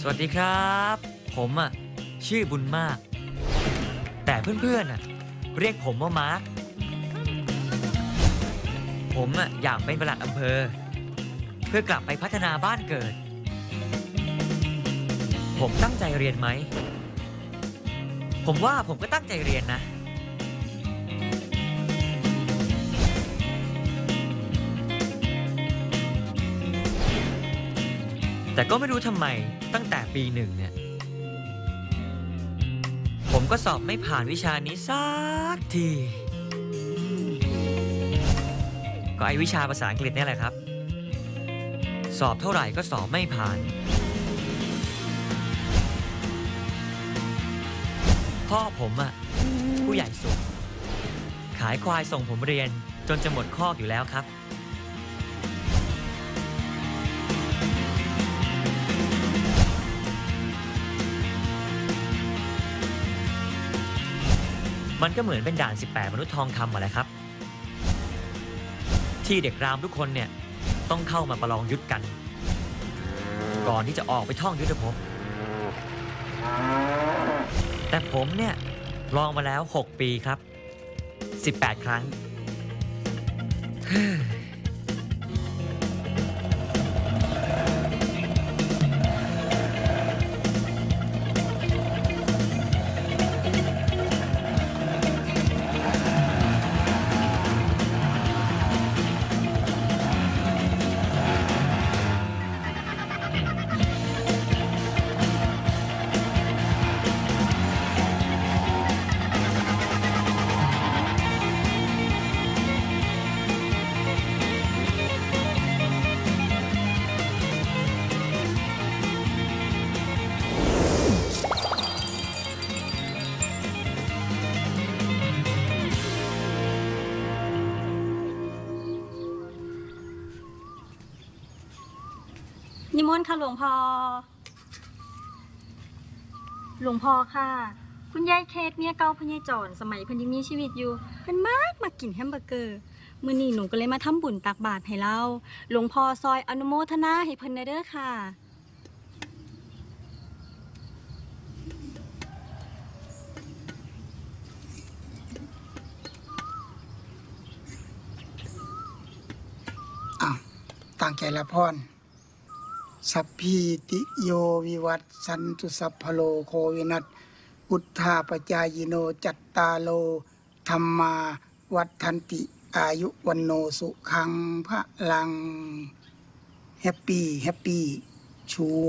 สวัสดีครับผมชื่อบุญมากแต่เพื่อนๆเรียกผมว่ามาร์คผมอยากเป็นปลัดอำเภอเพื่อกลับไปพัฒนาบ้านเกิดผมตั้งใจเรียนไหมผมว่าผมก็ตั้งใจเรียนนะแต่ก็ไม่รู้ทำไมตั้งแต่ปี 1เนี่ยผมก็สอบไม่ผ่านวิชานี้สักทีก็ไอวิชาภาษาอังกฤษนี่แหละครับสอบเท่าไหร่ก็สอบไม่ผ่านพ่อผมผู้ใหญ่สุดขายควายส่งผมเรียนจนจะหมดคอกอยู่แล้วครับมันก็เหมือนเป็นด่าน18มนุษย์ทองคำหมดเลยครับที่เด็กรามทุกคนเนี่ยต้องเข้ามาประลองยุทธกันก่อนที่จะออกไปท่องยุทธภพแต่ผมเนี่ยลองมาแล้ว6 ปีครับ18 ครั้งนิมนต์ค่ะหลวงพ่อค่ะคุณยายเคสเมียเก่าพญายจอนสมัยเพิ่นยังมีชีวิตอยู่เพิ่นมากินแฮมเบอร์เกอร์มื้อนี้หนูก็เลยมาทำบุญตักบาตรให้เราหลวงพ่อซอยอนุโมทนาให้เพิ่นเด้อค่ะตั้งใจละพรสัพพีติโยวิวัตสันตุสัพพโลโควินัสพุทธาปจายโนจัตตาโลธรรมาวัฏันติอายุวันโนสุขังพระลังแฮปปี้ชัว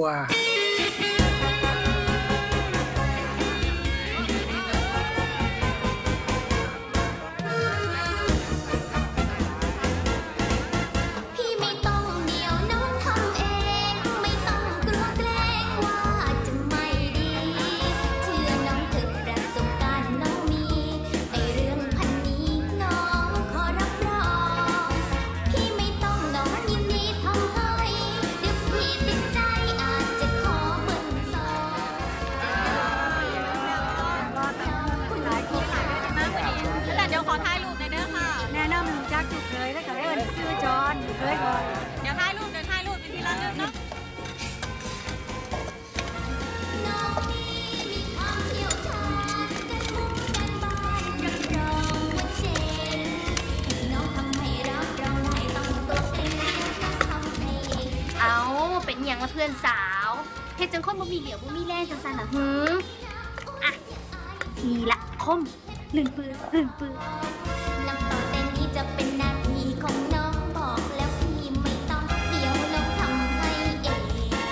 อย่างละเพื่อนสาวเฮ็ดจังคนบ่มีเหลียวบ่มีแรงจังซั่นน่ะอ่ะนี่ละคมลื่นปื้อน้ำต่อแต่นี้จะเป็นหน้าที่ของน้องบอกแล้วพี่ไม่ต้องเดี๋ยวน้องทำให้เอง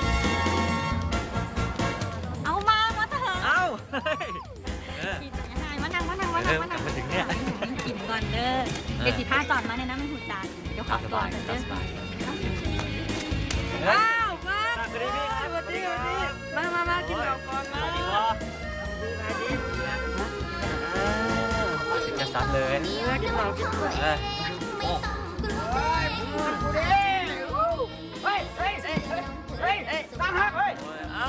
เอามาเถอะเอากินยังไงมานั่งมาถึงเนี่ยกินก่อนเด้อเดี๋ยวสิพาจอดมาในน้ำมันหูจานเดี๋ยวขอก่อนเด้อสวัสดีมากินข้าวก่อนมาจะซัดเลยกินข้าวตั้งฮักเอา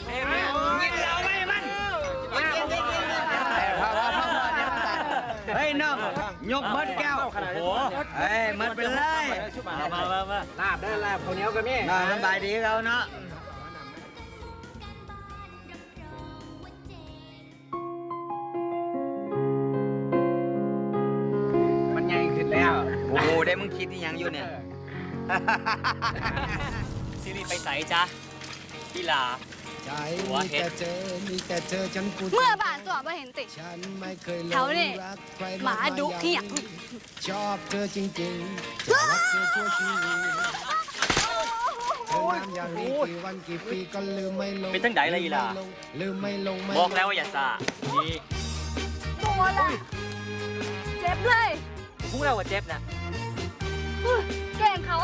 เน้องยกเบิดแก้วโอ้โหเอ้ยเบิดไปเลยมาลาบได้ลาบข้าวเหนียวก็มีน่าสบายดีเขาเนาะมันใหญ่ขึ้นแล้วโอ้โหได้มึงคิดที่ยังอยู่เนี่ยซีรีส์ไปใส่จ้ะพี่ลาใจมีแต่เจอมีแต่เจอฉันพูดเมื่อบานตัวไม่เห็นติฉันไม่เคยหลแถวงนี่รักใครหมาดุเหี้ยชอบเธอจริงๆจะรักเธอชั่วชีวิตเธองามอย่างนี้กี่วันกี่ปีก็ลืมไม่ลงเป็นทั้งใดเลยอีหล่าลืมไม่ลงไม่บอกแล้วว่าอย่าซานี่ตัวแหละเจ็บเลยพวกเราว่าเจ็บนะแกล้งเขา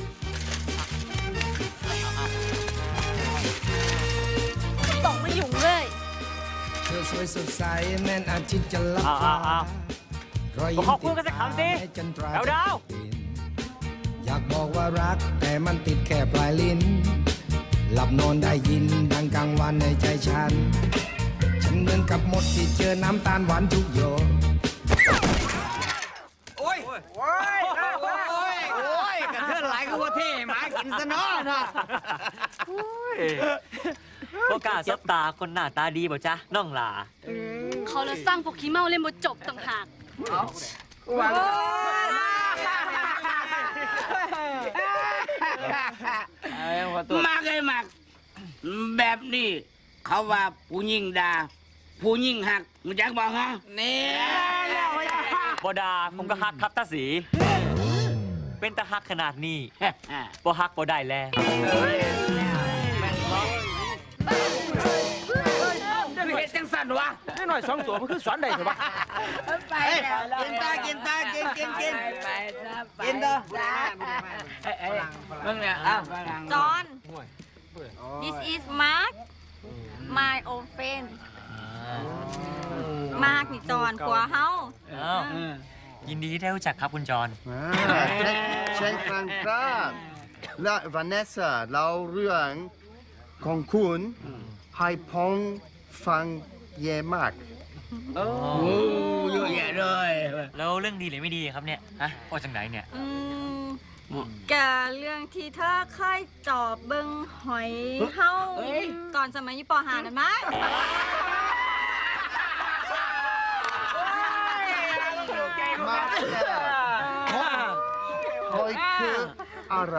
ต้องมายุ่งเลยเธอสวยสดใสแม่นอาทิตย์จะลับฟ้ารอยยิ้มขอบคุณกันสักคำสิให้จันทราดาวอยากบอกว่ารักแต่มันติดแค่ปลายลิ้น หลับนอนได้ยินดังกลางวันในใจฉัน ฉันเหมือนกับมดที่เจอน้ำตาลหวานทุกโยนโอ้ยโอ้ยโอ้ยกระเทือนหลายก็ว่าเท่หมากินซะเนาะนะก็กล้าซับตาคนหน้าตาดีบ่จ๊ะน้องหลาเขาเลยสร้างพวกขี้เมาเล่นบทจบต่างหากมากเลยมากแบบนี้เขาว่าผู้หญิงด่าผู้หญิงหักมึงจักบอกฮะนี่บ่ดาผมก็ฮักครับตาสี เป็นตาฮักขนาดนี้บ่ฮักบ่ได้แล้วจะเห็นจังสันวะนี่หน่อยสองตัวมันคือสอนได้ถูกปะไปกินตากินตากินกินต่อมึงเนี่ยอ้าวจอน this is Mark my old friend มาร์กนี่จอนผัวเฮาอ้าวยินดีที่ได้รู้จักครับคุณจรเช่นกันครับและวานิสซ่าเล่าเรื่องของคุณให้ผมฟังเยอะมากโอ้เยอะแยะเลยแล้วเรื่องดีหรือไม่ดีครับเนี่ยฮะออกจากไหนเนี่ยกะเรื่องที่เธอเคยจอบเบิงหอยเฮาตอนสมัยอยู่ป .5 นั่นมั้งมากแล้วหอยคืออะไร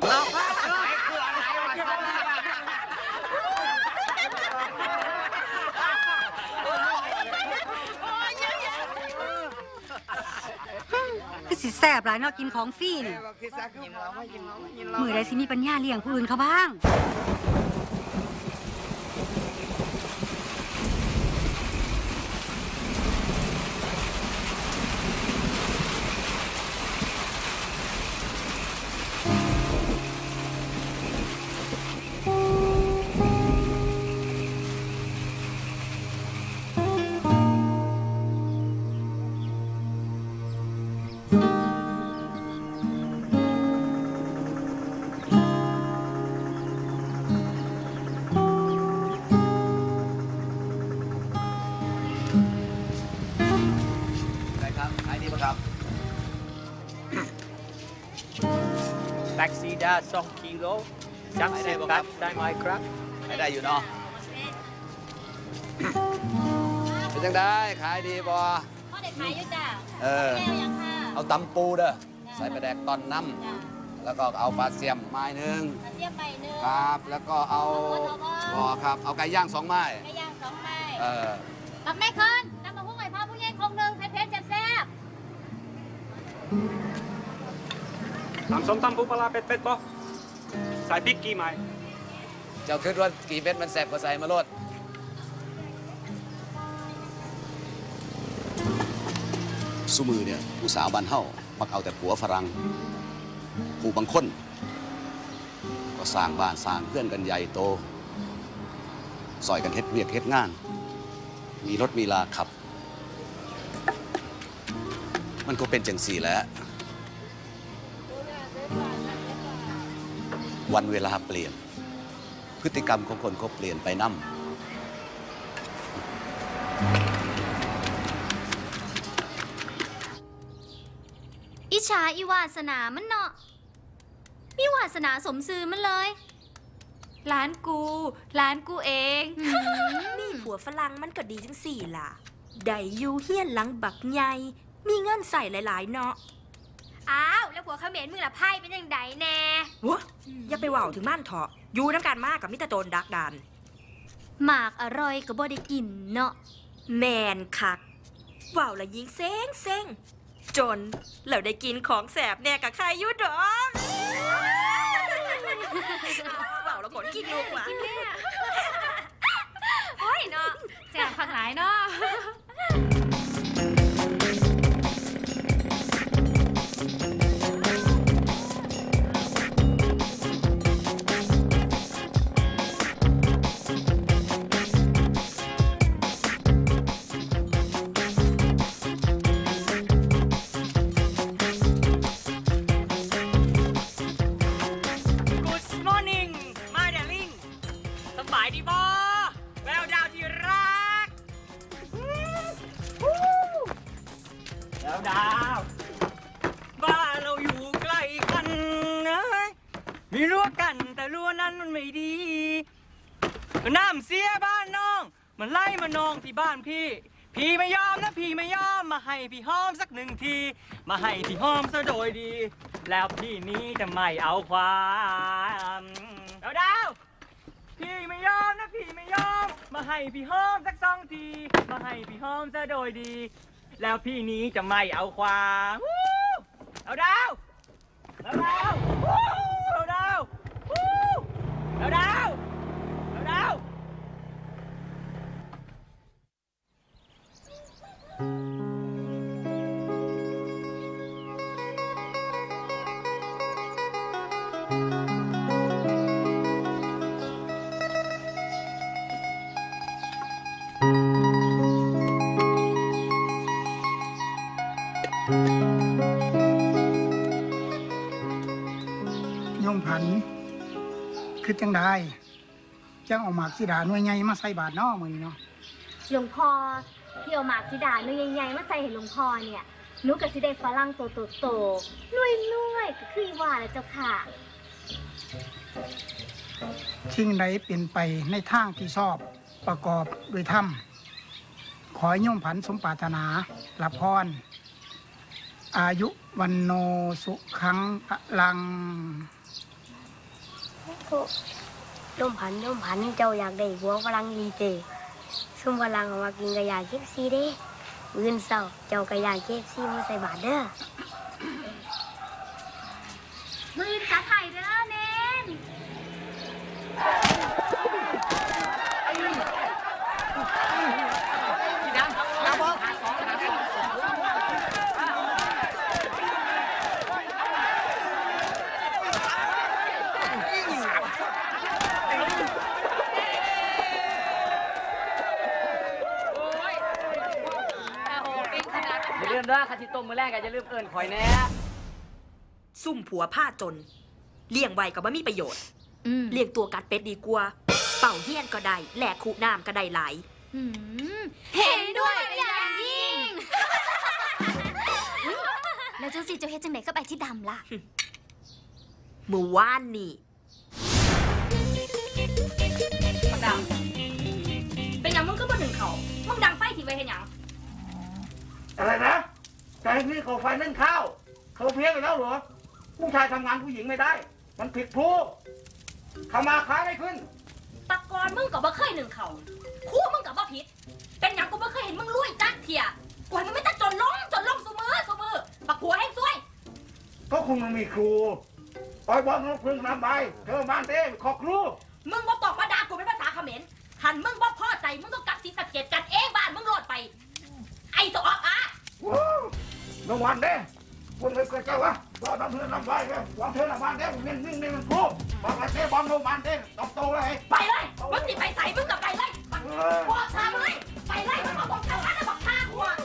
คือสิแสบหลายเนาะกินของฟรีนี่มือใดสิมีปัญญาเลี้ยงผู้อื่นเขาบ้างอะไรครับขายดีปะครับแท็กซี่ได้2 กิโลจักสิบตัดได้ไหมครับขายได้อยู่เนาะเป็นจังได้ขายดีบ่พ่อเด็กขายอยู่จ้ะเออแก้วยังค่ะเอาตำปูเด้อใส่ปลาแดกตอนน้ำแล้วก็เอาปลาเสียมไม้หนึ่งมาเสียบไปหนึ่งครับ แล้วก็เอาบ่อครับ เอาไก่ย่าง2 ไม้ไก่ย่าง2 ไม้กับแม่คนน้ำมะพุ่งไก่พ่อผู้ใหญ่คงหนึ่งเผ็ดๆแซ่บทำส้มตำปูปลาเป็ดบ่ใส่พริกกี่ไม้เจ้าคิดว่ากี่เม็ดมันแสบกว่าใส่มาโลดซุมือเนี่ยผู้สาวบ้านเฮามักเอาแต่ผัวฝรั่งผู้บางคนก็สร้างบ้านสร้างเพื่อนกันใหญ่โตซอยกันเฮ็ดเวียกเฮ็ดงาน มีรถมีลาขับ มันก็เป็นจังสี่แหล้ววันเวลาเปลี่ยน พฤติกรรมของคนก็เปลี่ยนไปนำชาอีวาสนามันเนาะมีวาสนาสมซื่อมันเลยร้านกูเองมีผัวฝรั่งมันก็ดีจังสี่ล่ะได้อยู่เฮียนหลังบักใหญ่มีเงินใส่หลายๆเนาะอ้าวแล้วผัวเขมรมึงละไพ่เป็นยังไงแน่วะอย่าไปเว่าถึงม่านเถาะอยู่น้ำกันมากกับมิตรโดนดักดานหมากอร่อยก็บ่ได้กินเนาะแมนคักเว่าละยิงเซ็งจนเราได้กินของแสบแน่กับใครยุดดอกเว่าแล้วขนกินลูกว่ะโอ้ยเนาะแจกผักหลายเนาะ Good morning my darling สบายดีบ่แววดาวที่รักแววดาวบ้านเราอยู่ใกล้กันนะมีรั้วกันแต่รั้วนั้นมันไม่ดีน้ำเสียบ้านน้องมันไล่มานองที่บ้านพี่ไม่ยอมนะพี่ไม่ยอมมาให้พี่หอมสักหนึ่งทีมาให้พี่หอมซะโดยดีแล้วพี่นี้จะไม่เอาความดาวพี่ไม่ยอมนะพี่ไม่ยอมมาให้พี่หอมสัก2 ทีมาให้พี่หอมซะโดยดีแล้วพี่นี้จะไม่เอาความดาวโยมผันคือจังได้จังเอาหมากสีดาหน่วยใหญ่มาใส่บาตรเนาะมื้อนี้เนาะหลวงพ่อที่เอาหมากสีดาเนื้อใหญ่ๆมาใส่ให้หลวงพ่อเนี่ยหนูกับสิได้ฝรั่งโตๆนุ่ยๆก็คือว่าแล้วเจ้าค่ะสิ่งใดเป็นไปในทางที่ชอบประกอบด้วยธรรมขอให้โยมผันสมปรารถนารับพรอายุวันโนสุขังพลังโยมผันเจ้าอยากได้หัวฝรั่งดีเจซุ่มฝรั่งเอามากินกระยาเคฟซีเด้มื้อเช้าเจ้ากระยาเคฟซีมาใส่บาตรเด้อมือจัดไถ่เด้อเน้นอย่าลืมด้วยคันที่ต้มมื้อแรกอย่าลืมเอิ้นข่อยแน่ซุ่มผัวผ้าจนเลี้ยงไว้ก็บ่มีประโยชน์เลี้ยงตัวกัดเป็ดดีกว่าเป่าเฮี้ยนก็ได้แหลกคูน้ำก็ได้หลายเห็นด้วยอย่างยิ่ง แล้วเจ้าสิเจ้าเฮ็ดจังไหนกับไอ้ที่ดำล่ะเมื่อวานนี่ดังเป็นหยังมึงก็บ่ถึงเขามึงดังไฟที่ไว้เฮ็ดหยังอะไรนะใจนี่เขาไฟนั่นข้าวเขาเพี้ยนไปแล้วเหรอผู้ชายทำงานผู้หญิงไม่ได้ มันผิดผู้เขามาค้าไม่ขึ้นตะกอนมึงก็บ่เคยหนึ่งเขาคู่มึงก็บ่ผิดเป็นหยังกูบ่เคยเห็นมึงรวยจักเที่ยกูให้มึงไม่ต้องจนลงซุมือบักผัวให้ซวยก็คงมันมีครูปล่อยบอลน้องพึ่งน้ำใบเธอบ้านเต้ขอครูมึงบ่ตอกมาด่ากูเป็นภาษาเขมรหันมึงบ่พอใจมึงต้องกลับศรีสะเกษกันเองบ้านมึงโลดไป ไอ้ตัวออกอ่ะน้องวันเด้คุณเคยเกิดเจ้าวะรอทำเพื่อนน้ำใบเว้ยวางเธอน้ำบ้านเด้นิ่งมันครูบอกว่าเต้บอลน้องบ้านเต้ตบโตเลยไปเลยมึงสิไปใส่มึงก็ไปเลยบอกทางเลยไปเลยมึงบอกทางนั้นบอกทางหัว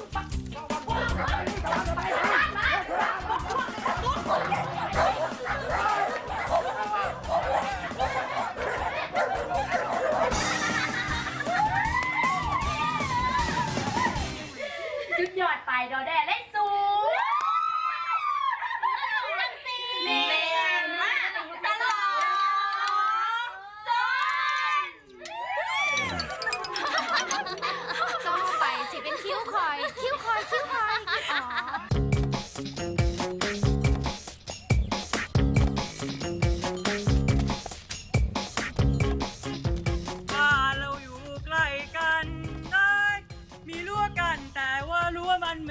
สุดยอดไปดอแดเล่นสูง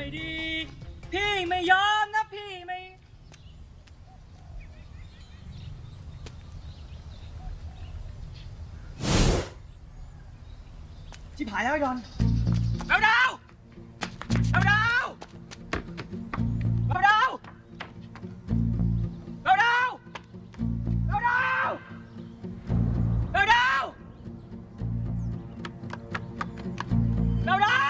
ดี พี่ไม่ยอมนะพี่ไม่ชิบหายแล้วยอนเอาดาวเอาดาวเอาดาวเอาดาวเอาดาวเอาดาวเอาดาว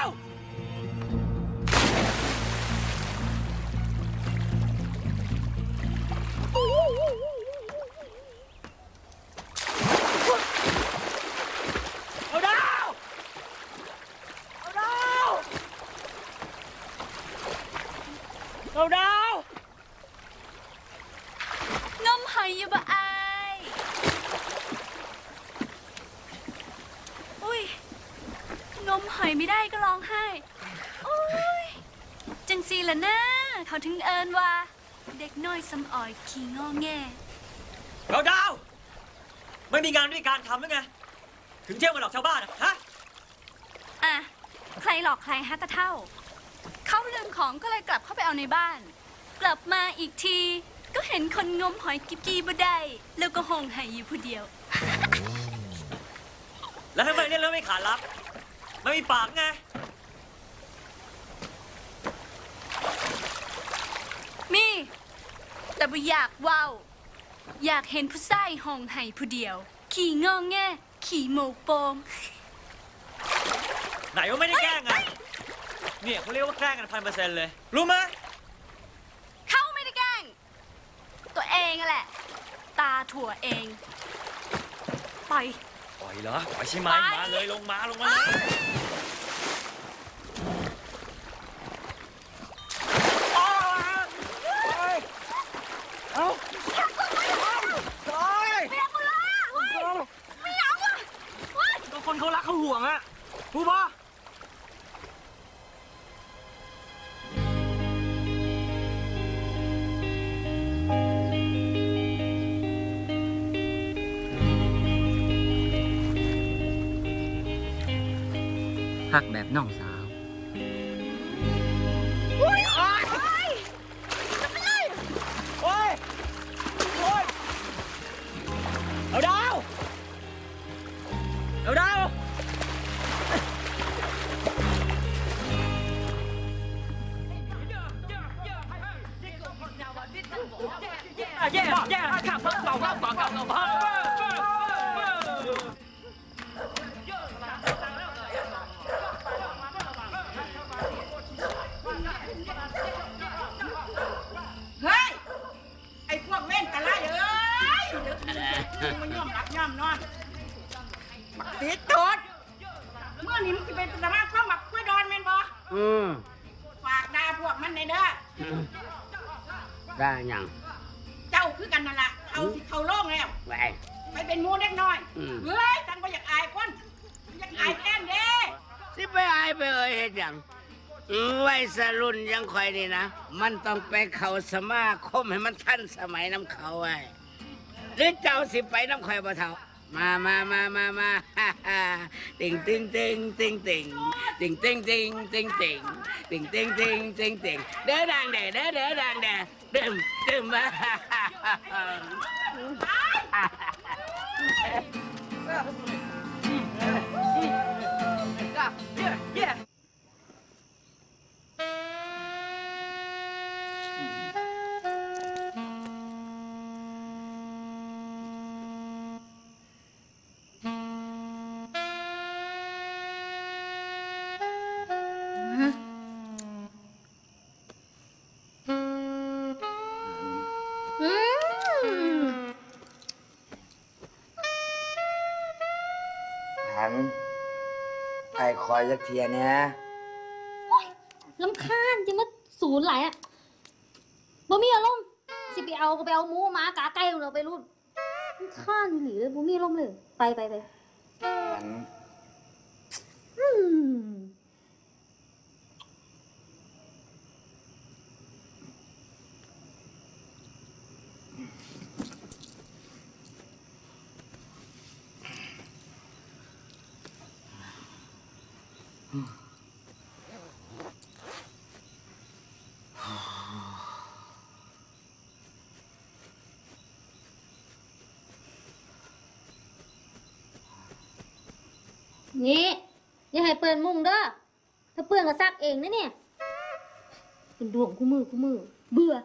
เอาดาวเอาดาวเอาดาวงมหอยอยู่บ่อายอุ้ยงมหอยไม่ได้ก็ร้องไห้อุ้ยจังสีละนะเขาถึงเอินว่าเด็กน้อยสำอ่อยขี้งอแงเอาดาวไม่มีงานด้วยการทำหรือไง ถึงเที่ยวมาหลอกชาวบ้านอะฮะอ่ะใครหลอกใครฮะตะเท่า เขาลืมของก็เลยกลับเข้าไปเอาในบ้าน กลับมาอีกทีก็เห็นคนงมหอยกิ๊บกี้บ่ได้แล้วก็หงไหอยู่ผู้เดียวแล้วทำไมเล่นแล้วไม่ขาดรับไม่มีปากไงมีแต่บ่อยากเว้าอยากเห็นผู้ชายหงไหผู้เดียว ขี่งอแงขี่โมกโปงไหนว่าไม่ได้แกล้งไงเนี่ยเขาเรียกว่าแกล้งกัน1,000%เลย รู้ไหมเขาไม่ได้แกล้ง ตัวเองอะแหละ ตาถั่วเอง ปล่อยปล่อยเหรอ ปล่อยใช่ไหมไปมาเลยลงมาลงมาเลยเอาโอ้ยเปียกหมดเลยอะเฮ้ยไม่เอาอะเฮ้ยก็คนเขารักเขาห่วงอะรู้ปะพักแบบน้องสาว โอ้ย โอ้ย โอ้ย โอ้ย เอาดาว เอาดาวเฮ้ย ไอ้พวกเว้นตะไลเอ้ยเดี๋ยวมันย่อมรับย่อมนอนบักติดตูดเมื่อนี้มันจะเป็นสมาคมบักกล้วยดอนแม่นบ่ฝากด่าพวกมันในเด้อได้ยังเจ้าคือกันนั่นล่ะเอาสิเข้าโล่งแล้วไปไปเป็นหมูเล็กน้อยเฮ้ยฉันบ่อยากอายคนอยากอายแทนเด้สิไปอายไปเอ่ยเฮ็ดหยังวัยรุ่นยังคอยนี่นะ มันต้องไปเข้าสมาคมให้มันทันสมัยน้ำเขาไว้หรือเจ้าสิไปน้ำคอยบ่เท่ามาติ่งติ่งติ่งติ่งติ่งติ่งติ่งติ่งติ่งติ่งติ่งติ่งติ่งติ่งติ่งเด้อดังเด้อเด้อเด้อดังเด้อดื่มมาหันไอ้คอยจักเทียเนี่ยลำคาญจิมาศูนย์ไหลอ่ะบ่มีอารมณ์สิไปเอาก็ไปเอาหมูหมากาไก่เราไปรุ่นลำคาญหรือบ่มีอารมณ์เลยไปหันอืมนี่อย่าให้เปื้อนมุ้งเด้อถ้าเปื้อนก็ซักเองนะเนี่ยเป็นดวงคู่มือเบื่อ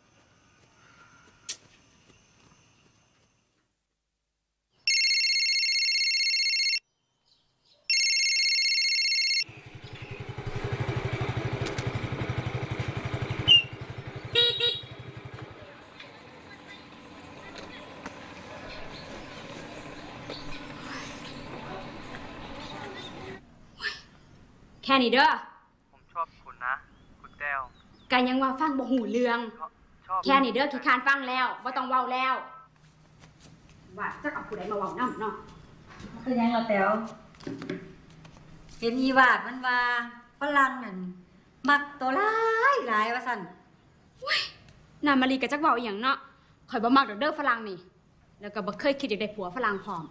แค่นี้เด้อผมชอบคุณนะคุณแต้วกันยังว่าฟังบ่หูเรื่องแค่นี้เด้อขี้คานฟังแล้วบ่ต้องเว้าแล้วว่าจะเอาผู้ใดมาเว้านำเนาะคือยังล่ะแต๋วเห็นอีวาดมันว่าฝรั่งนั่นมักตัวหลายว่าซั่นนามมารีก็จักเว้าอีหยังเนาะข่อยบ่มักดอกเด้อฝรั่งนี่แล้วก็บ่เคยคิดอยากได้ผัวฝรั่งพร้อม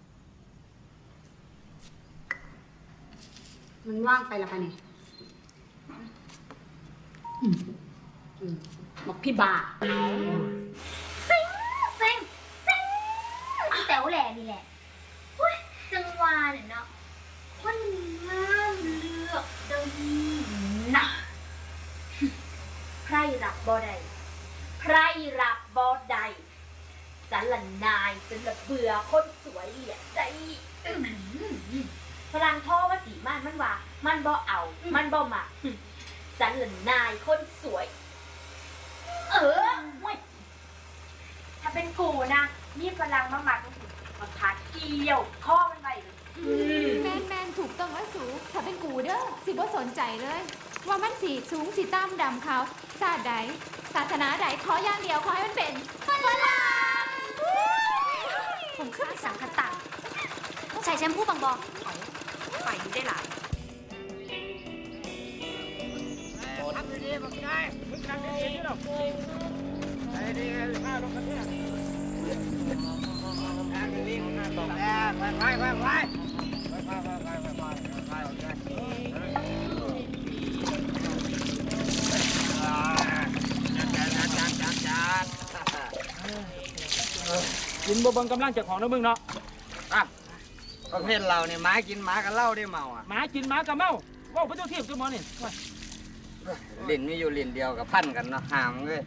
มันว่างไปแล้วปะเนี่ยบอกพี่บาเซ็งแต๋วแหล่นี่แหละจังหวะเนี่ยเนาะคนงามเลือกดีนะไพร่รับบ่ได้ไพร่รับบ่ได้สารนายจนละเบื่อคนสวยเหลียดใจพลังท่อว่าสีมันว่ามันบ่เอามันบ่มาสารนายคนสวยเว้ยถ้าเป็นกูนะนี่พลังมาหมักมาพัดเกี่ยวข้อมันไปเลยแมนถูกต้องว่าสูถ้าเป็นกูเด้อสิบ่สนใจเลย ว่ามันสีสูงสีต่ำดำขาวศาสตร์ใดศาสนาใดขออย่างเดียวขอให้มันเป็นฝรั่งผมขึ้นสังคตังใส่แชมพูบางบอไปได้หลายทำดีๆมึงได้มึงทำดีๆนี่หรอกไอ้ดีข้าลงกันเนี่ยทำดีๆมึงน่าตกแล้วไปกินบ่เบิ่งกำลังเจ้าของนะมึงเนาะครับประเภทเราเนี่ยหมากินหมากับเหล้าได้เมาอ่ะหมากินหมากับเมาว้าวพระเจ้าเทียบตัวหมอนี่ลิ้นมีอยู่ลิ้นเดียวกับพันกันเนาะห่างเลย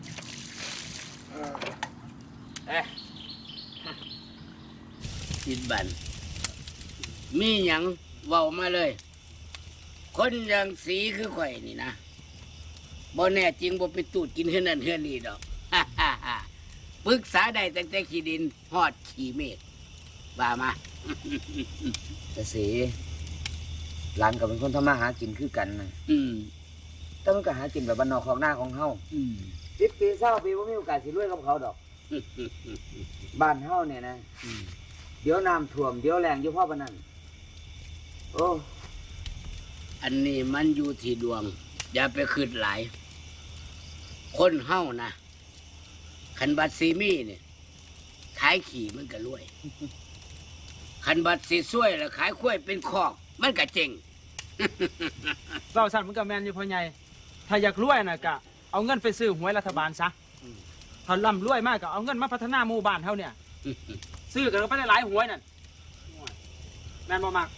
กินบันมีหยังเว้ามาเลยคนอย่างสีคือข่อยนี่นะบ่แน่จริงบ่ไปตูดกินเฮือนนั่นเฮือนนี่ดอกปรึกษาได้ตั้งแต่ขี้ดินฮอดขี้เมฆว่ามาแต่สีหลานก็เป็นคนทำมาหากินคือกันนะแต่มันก็หากินแบบบ้านนอกของหน้าของเฮา10 ปี20 ปีว่ามีโอกาสสิรวยกับเขาดอกบ้านเฮาเนี่ยนะเดี๋ยวน้ำท่วมเดี๋ยวแรงอยู่พ่อปานนั้นโอ้อันนี้มันอยู่ที่ดวงอย่าไปคิดหลายคนเฮานะคันบัดซีมี่เนี่ยขายขี่มันก็รวยคันบัดสีซ้วยแล้วขายข้วยเป็นคอกมันก็เจ๋งเว้าสั่นมันก็แม่นอยู่พ่อใหญ่ถ้าอยากรวยน่ะก็เอาเงินไปซื้อหวยรัฐบาลซะถ้าร่ำรวยมากก็เอาเงินมาพัฒนาหมู่บ้านเฮาเนี่ยซื้อกันไปหลายหวยนั่นแม่นบ่มัก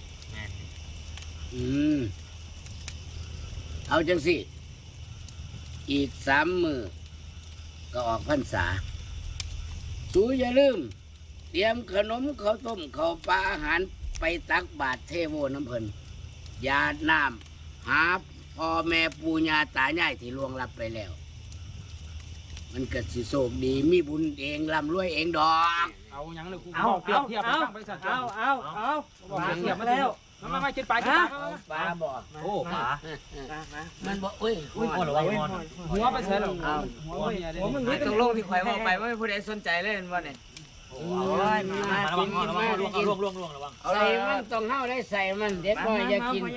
เอาจังสิอีก3 มื้อก็ออกพรรษาสูอย่าลืมเตรียมขนมข้าวต้มข้าวปลาอาหารไปตักบาตรเทโวน้ำเพลินยาดน้ำหาพ่อแม่ปู่ย่าตายายที่ล่วงลับไปแล้วมันก็สิโชคดีมีบุญเองร่ำรวยเองดอกเอาหยังเลยกูบอกเปรียบเทียบไปสั่นเอาบอกเปรียบเทียบมาแล้วมากินปลาปลาบ่โอ้ปลามันบ่อุ้ยหัวไปเสียหรอหัวมึงนี่ต้องลงที่ข่อยบอกไปว่าผู้ใดสนใจเล่นบ่เนี่ยโอ้ยมากินล่วงระวังใส่มันต้องเฮาได้ใส่มันเด็ดบ่อย่ากิน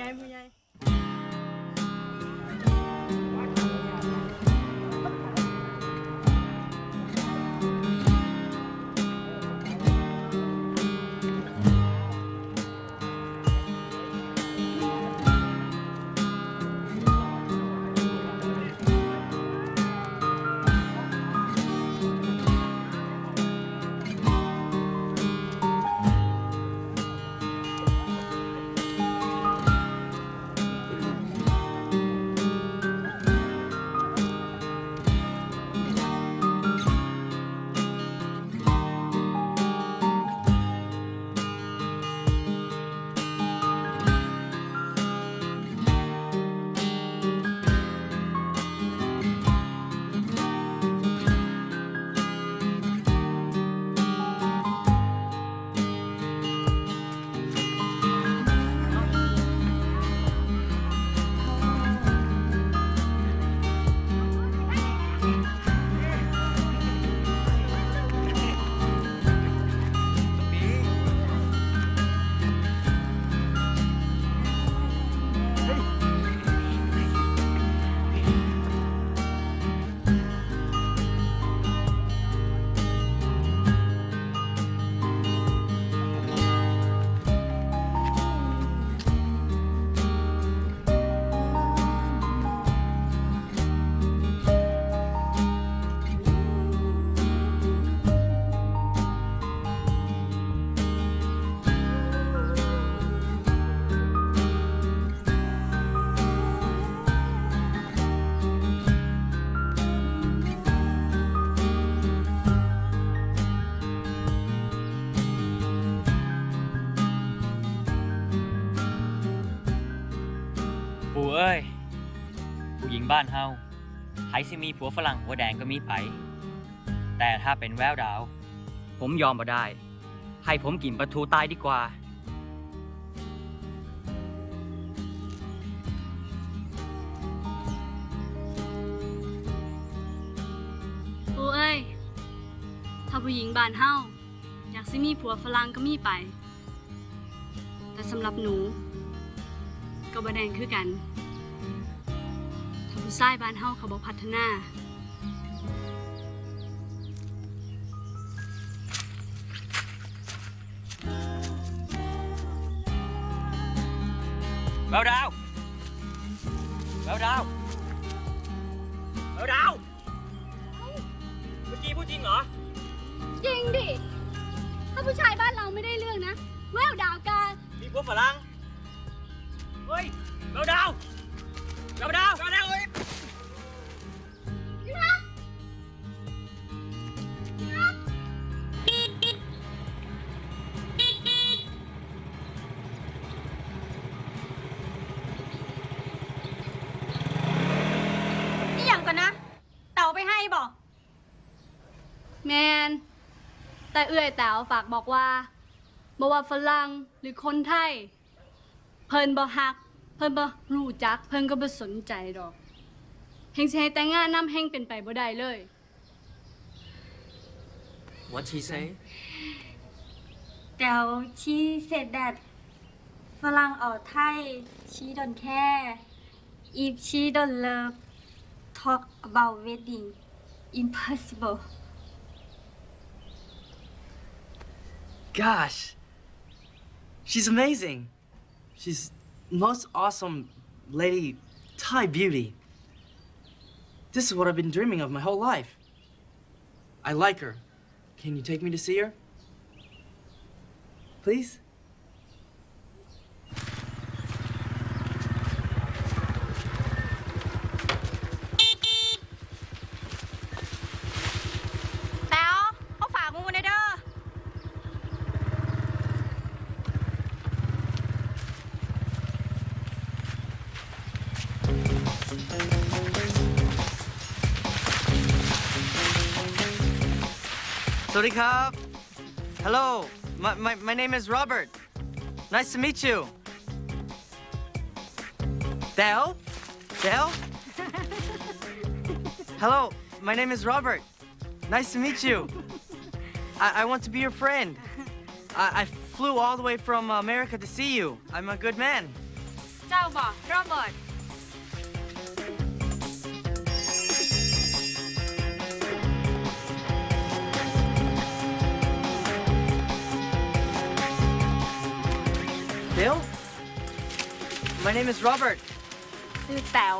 อ้ยผู้หญิงบ้านเฮาไผสิมีผัวฝรั่งหัวแดงก็มีไปแต่ถ้าเป็นแววดาว ผมยอมบ่ได้ ให้ผมกินปลาทูตายดีกว่าปูเอ้ยถ้าผู้หญิงบ้านเฮาอยากสิมีผัวฝรั่งก็มีไป แต่สำหรับหนูก็บ่แดงคือกันถ้าผู้ชายบ้านเฮาเขาบ่พัฒนาแววดาวแววดาวแววดาวเมื่อกี้พูดจริงเหรอจริงดิ ถ้าผู้ชายบ้านเราไม่ได้เรื่องนะแววดาวกันมีพวกฝรั่งเฮ้ยแววดาวแววดาวแววดาวเฮ้ยนี่อย่างก่อนนะเต๋าไปให้บอกแมนแต่เอื้อยแต๋วฝากบอกว่าบ่ว่าฝรั่งหรือคนไทยเพิ่นบ่ฮักเพิ่นบ่รู้จักเพิ่นก็บ่สนใจดอกเฮงสิให้แต่งงานนำเฮงเป็นไปบ่ได้เลย What she say Tell she said that ฝรั่งor Thai she don't care if she don't love talk about wedding impossible Gosh, she's amazing. She's most awesome lady, Thai beauty. This is what I've been dreaming of my whole life. I like her. Can you take me to see her? Please? Tao, เขาฝากมึงไว้เด้อ Sawadee krab. Hello, my name is Robert. Nice to meet you. Del? Del? Hello, my name is Robert. Nice to meet you. I want to be your friend. I flew all the way from America to see you. I'm a good man. เจ้าบอกโรเบิร์ต Bill? My name is Robert. ชื่อแต๋ว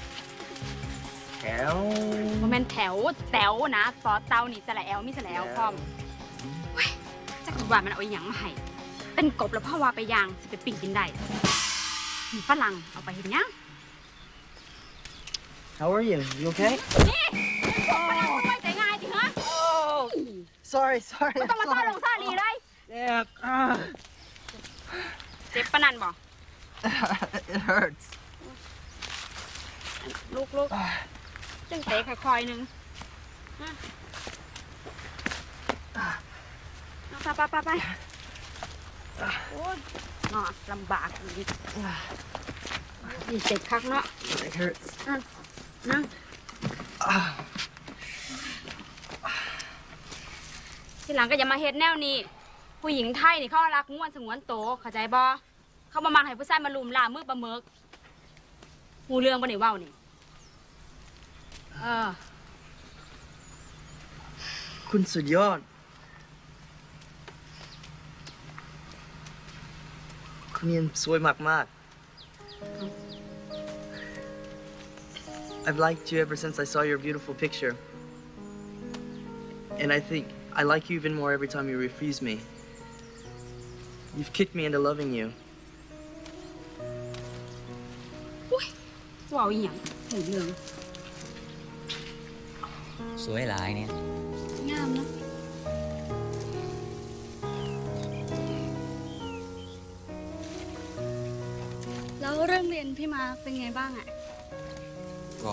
Del? มันเป็นแถวแต๋วนะซอเตานี่สละแอลมีสละแอลพร้อมเว้ยจักรวาลมันเอาอหย่างมาให้เป็นกบแล้วพ่อว่าไปย่างสิไปปิ้งกินได้มีฝรั่งเอาไปเห็นยัง How are you? You okay? นี่โอ้ยใจง่ายจริงฮะ Sorry. ไม่ต้องมาซ่าลงซ่าลีเลย Yeah. เจ็บปะนันบ่ It hurts. ลูกจึงเตะค่อยๆนึงไปโอ้ยเนาะลำบากอีกนี่เจ็บคักเนาะ It hurts. นั่งทีหลังก็อย่ามาเฮ็ดแนวนี้ผู้หญิงไทยนี่เขารักง่วนสงวนโตเข้าใจบ่เขามามักให้ผู้ชายมาลุมล่ามือปลาหมึกหูเรื่องบ่นี่เว้านี่คุณสุดยอด คุณยังสวยมากๆ I've liked you ever since I saw your beautiful picture. And I think I like you even more every time you refuse me. You've kicked me into loving you. เว้าอีหยังหูเรื่องสวยหลายเนี่ยงามเนาะแล้วเรื่องเรียนพี่มาเป็นไงบ้างอะก็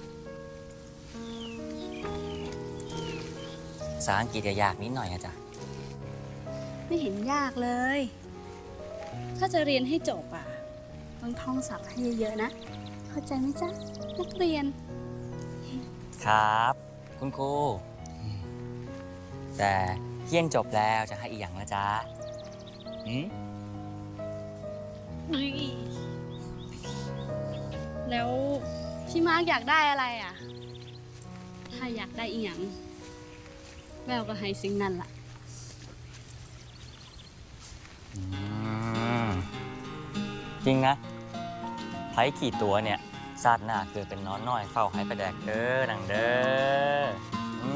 ภาษาอังกฤษยากนิดหน่อยอะจ๊ะไม่เห็นยากเลย ถ้าจะเรียนให้จบอะต้องท่องศัพท์ให้เยอะๆนะเข้าใจไหมจ๊ะนักเรียนครับคุณครูแต่เรียนจบแล้วจะให้อีกอย่างนะจ๊ะแล้วพี่มาร์กอยากได้อะไรอ่ะถ้าอยากได้อีหยังแววก็ให้สิ่งนั้นล่ะจริงนะไผ่ขี่ตัวเนี่ยซาดหน้าคือเป็นน้อนน้อยเฝ้าให้ไปแดกเด้อนังเด้อ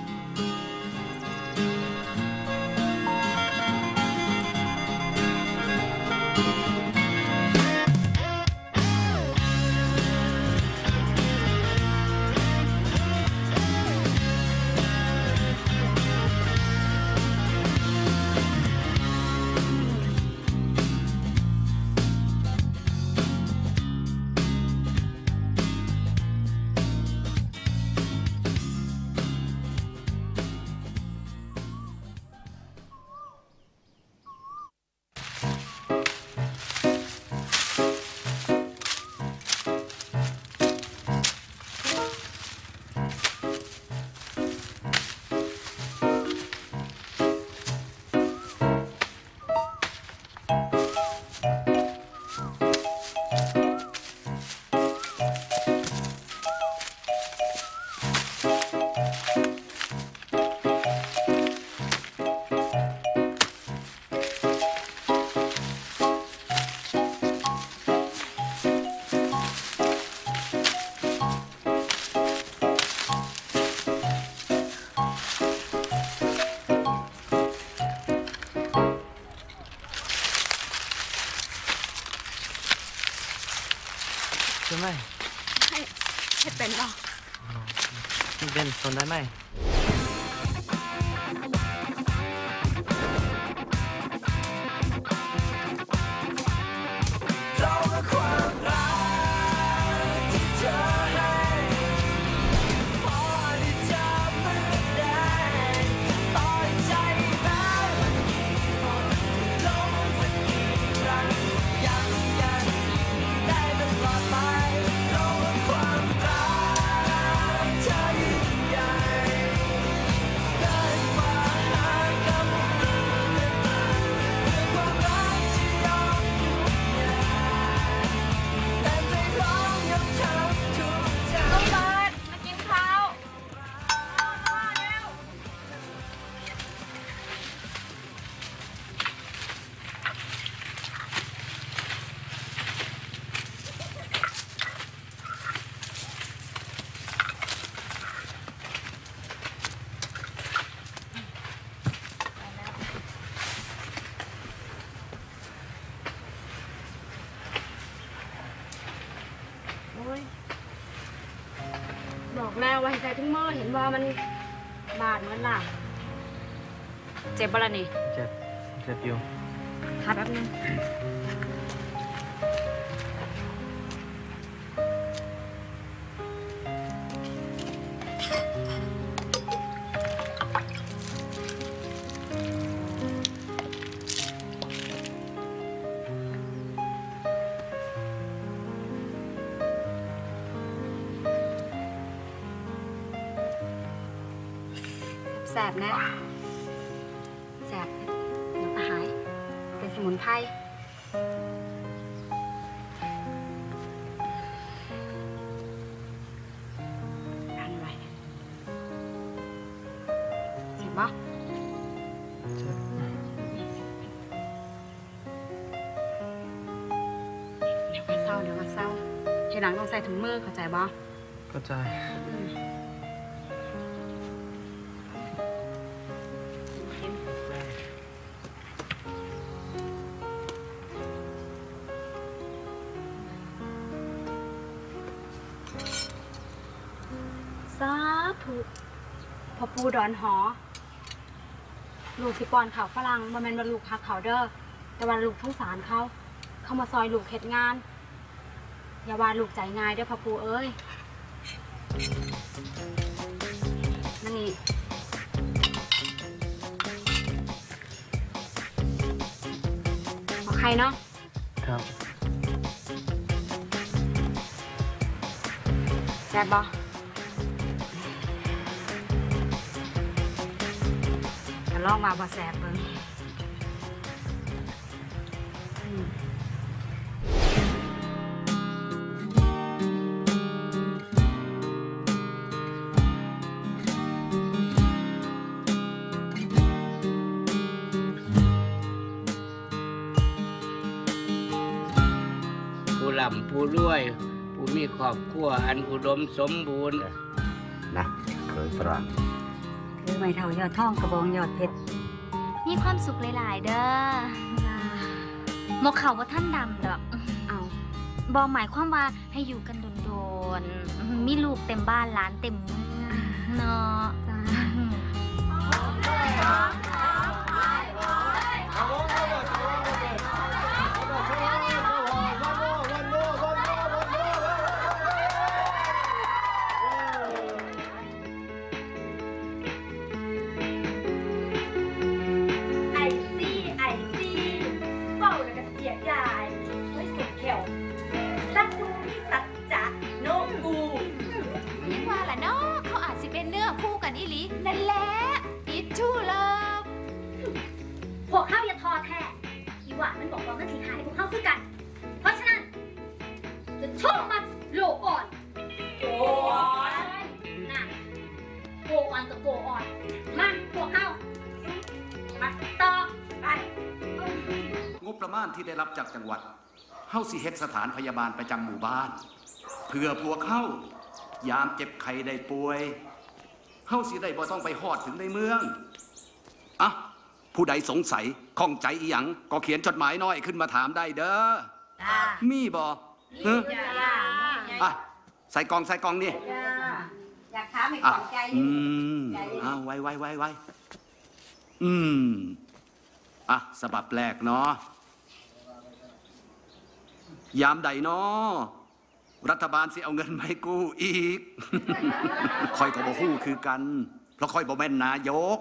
ใช่ไหมให้เป็นหรอเป็นสนได้ไหมบอกแล้วว่าให้ใส่ถุงมือเห็นว่ามันบาดเหมือนล่ะเจ็บปะล่ะนี่เจ็บอยู่หาแป๊บนึงแสบนะแสบเดี๋ยวก็หายเป็นสมุนไพรดันไว้เจ็บปะเดี๋ยวก็เศร้าทีหลังต้องใส่ถุงมือเข้าใจปะเข้าใจสาธุพ่อปูดอนหอลูกสิปอนเขาฝรั่งบ่แม่นว่าลูกฮักเขาเด้อแต่ว่าลูกสงสารเขามาซอยลูกเฮ็ดงานอย่าว่าลูกใจง่ายเด้อพ่อปู่เอ้ยนั่นนี่ใครเนาะครับแซ่บบ่จะลองมาบ่แซ่บเบิ่งผู้ร่ำผู้รวย ผู้มีครอบครัวอันอุดมสมบูรณ์นะเคยฝรั่งคือไม่เท่ายอดทองกระบองยอดเพชรมีความสุขหลาย ๆ เด้อหมกเขาว่าท่านดำดอกเอาบอหมายความว่าให้อยู่กันโดนๆมีลูกเต็มบ้านหลานเต็มเมืองเนาะไอซี่เฝ้าแล้วก็เสียดายเฮ้ยสุดแขวสักดูที่สัจจะโนกูยังว่าล่ะเนาะเขาอาจสิเป็นเนื้อคู่กันอีหลีนั่นแหละ It true love พวกเขาอย่าท้อแท้อีหว่ามันบอกว่ามันสิหายพวกเขาคือกัน เพราะฉะนั้นจะโชว์มันโลอ่อนโกอ่อนน่ะโกอ่อนกับโกอ่อนมาพวกเขามาต่อไปงบประมาณที่ได้รับจากจังหวัดเฮาสิเฮ็ดสถานพยาบาลประจำหมู่บ้านเพื่อพวกเฮายามเจ็บไข้ได้ป่วยเฮาสิได้บ่ต้องไปฮอดถึงในเมืองอ่ะผู้ใดสงสัยข้องใจอีหยังก็เขียนจดหมายน้อยขึ้นมาถามได้เด้อมีบ่ฮะอ่ะใส่กล่องนี่อยากถามให้อ่ะขวัญใจไว้อ่ะฉบับแรกเนาะยามใดเนาะรัฐบาลสิเอาเงินมาให้กู้อีก คอยก็บ่ฮู้คือกัน เพราะคอยบ่แม่นนายก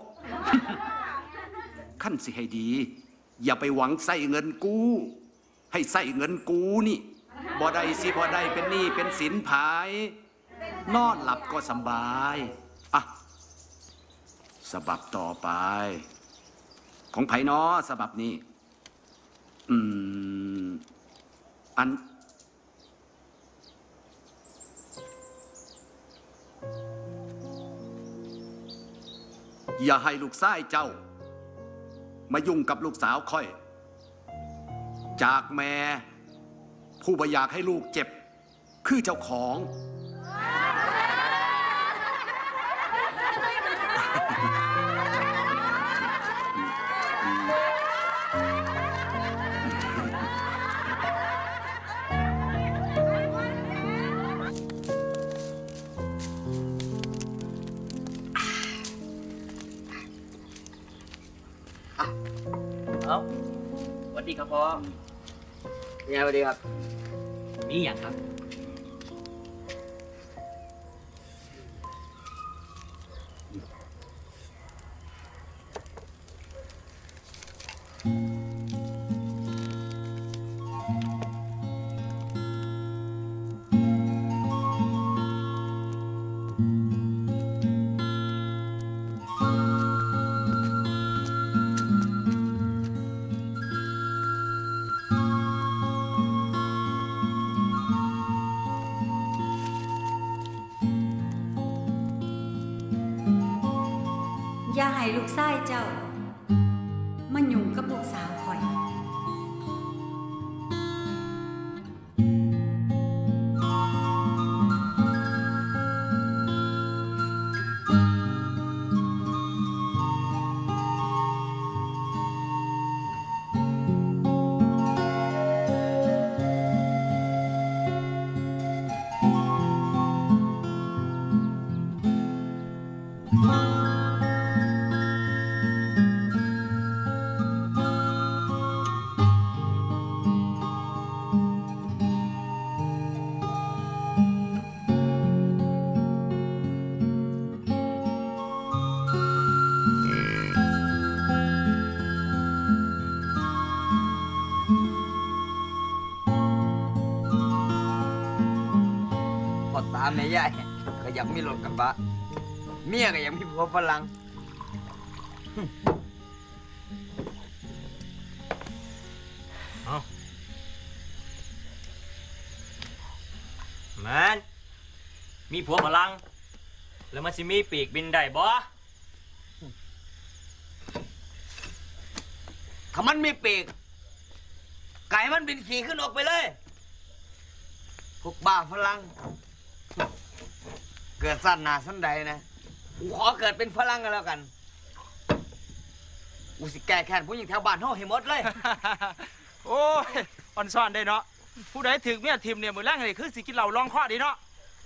ขั้นสิให้ดี อย่าไปหวังใส่เงินกู้ ให้ใส่เงินกู้นี่บ่ได้สิบ่ได้เป็นหนี้เป็นสินผายนอนหลับก็สบายอ่ะฉบับต่อไป ของไผน้อฉบับนี้อันอย่าให้ลูกชายเจ้ามายุ่งกับลูกสาวค่อย จากแม่ผู้บ่อยากให้ลูกเจ็บคือเจ้าของเอาสวัสดีครับพ่อเนี่ยสวัสดีครับมีอย่างครับอย่าให้ลูกชายเจ้ามายุ่งกับลูกสาวข่อยเามแม่ยายก็อยากมีรถกระบะเมียก็อยากมีผัวฝรั่งแมนมีผัวพลัง แล้วมันสิมีปีกบินได้บ่ถ้ามันมีปีกไก่มันบินขี่ขึ้นออกไปเลยพวกบ้าฝรั่งเกิดสั้นหนาสั้นใดนะกูขอเกิดเป็นฝรั่งกันแล้วกันกูสิแก้แค้นผู้หญิงแถวบ้านห้องให้หมดเลยโอ้ยอ่อนซ่อนได้เนาะผู้ใดถึงเมียทิมเนี่ยมือแรกเลยคือสิกินเหล้าลองข้อดีเนาะ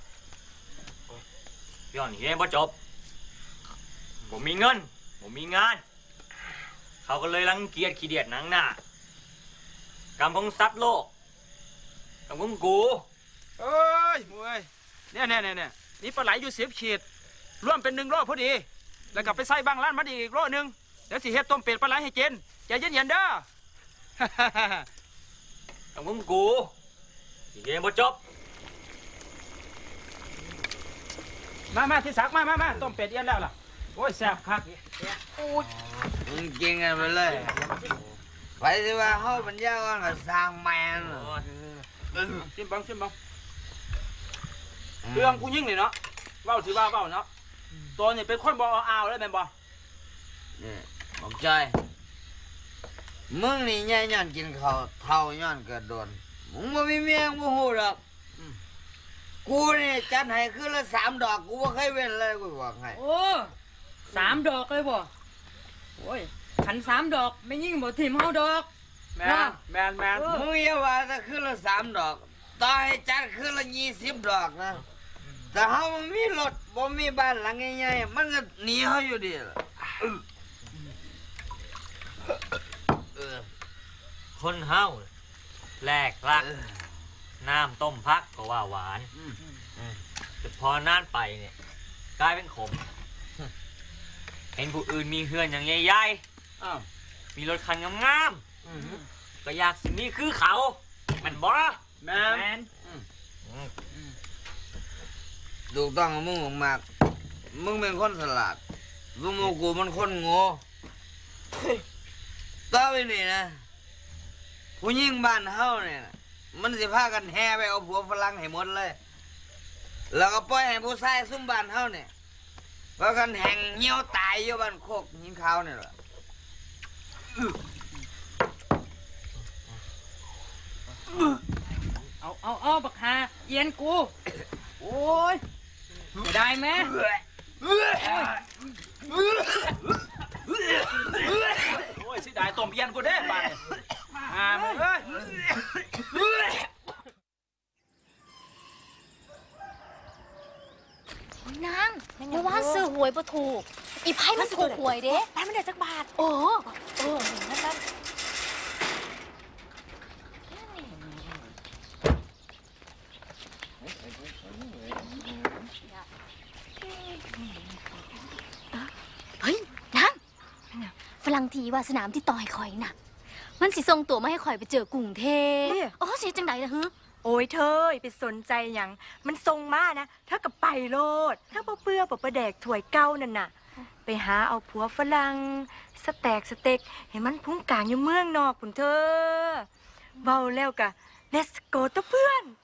ย้อนเฮียบ่จบผมมีเงินผมมีงาน เขาก็เลยรังเกียจขี้เดียดหนังหน้ากำของสัตว์โลกกำของกูเอ้ยมวยเนี่ยนี่ปลาไหลอยู่10 ขีดร่วมเป็น1 โลพอดีแล้วกลับไปใส่บางร้านมาอีกโลนึงเดี๋ยวสิเฮ็ดต้มเป็ดปลาไหลให้เจนใจเย็นๆเด้อกำของกูเฮียบ่จบมาที่สักมาต้มเป็ดเอี้ยนแล้วล่ะโอ้ยแซ่บคักมึงกินกันไปเลยไปสิว่าเฮาปัญญาอ่อนกับสร้างแมนชิมบังเรื่องกูยิ่งเลยเนาะเว้าสิว่าเว้าเนาะตัวนี่เป็นคนบ่เอาเลยแม่นบ่นี่บอกใจมึงนี่ใหญ่ย้อนกินข้าวเท่าย้อนเกิดโดนมึงบ่มีเมียมึงบ่ฮู้ดอกกูนี่จัดให้คืนละ3 ดอกกูบ่เคยเว้นเลยกูบอกให้โอ้3 ดอกเลยบ่โอ้ยขัน3 ดอกไม่ยิ่งบ่ทิมเฮาดอกแมนมึงอย่าว่าแต่คืนละ3 ดอกต่อให้จัดคืนละ20 ดอกนะแต่เฮาบ่มีรถบ่มีบ้านหลังใหญ่ๆมันก็หนีเฮาอยู่ดีล่ะคนเฮาแลกรักน้ำต้มพักก็ว่าหวานแต่พอนานไปเนี่ยกลายเป็นขมเห็นผู้อื่นมีเฮือนอย่างใหญ่ๆมีรถคันงามๆก็อยากสิมีคือเขามันบ่แมนถูกต้องของมึงมากมึงเป็นคนฉลาดลุงโมกูมันคนโง่ต่อไปนี่นะผู้หญิงบ้านเฮาเนี่ยมันสิพากันแห่ไปเอาผัวฝรั่งให้หมดเลยแล้วก็ปล่อยให้ผู้ชายซุ่มบ้านเฮาเนี่ยพากันแห่งเหี่ยวตายอยู่บ้านโคกหินขาวนี่แหละเอาบักฮาเย็นกู โอ้ยไม่ได้ไหมโอ้ยสิได้ต้มเอี้ยนกูเด้บาดมึงเอ้ยนางเมื่อวานซื้อหวยบ่ถูกอีไพ่มันถูกหวยเด้ไพ่มันได้จักบาทนั่นเฮ้ยนางฝรั่งทีว่าสนามที่ต่อให้ข่อยน่ะมันสิส่งตัวมาให้ข่อยไปเจอกรุงเทพอ๋อสิจังไดล่ะฮึโอ้ยเธอไปสนใจหยังมันทรงมานะเธอกับไปโลดถ้าบ่เปื้อบ่ประแดกถวยเก้านั่นน่ะไปหาเอาผัวฝรั่งสเต็กให้มันพุ่งกลางอยู่เมืองนอกพุ่นเธอเว้าแล้วกะ let's go ตะเพื่อน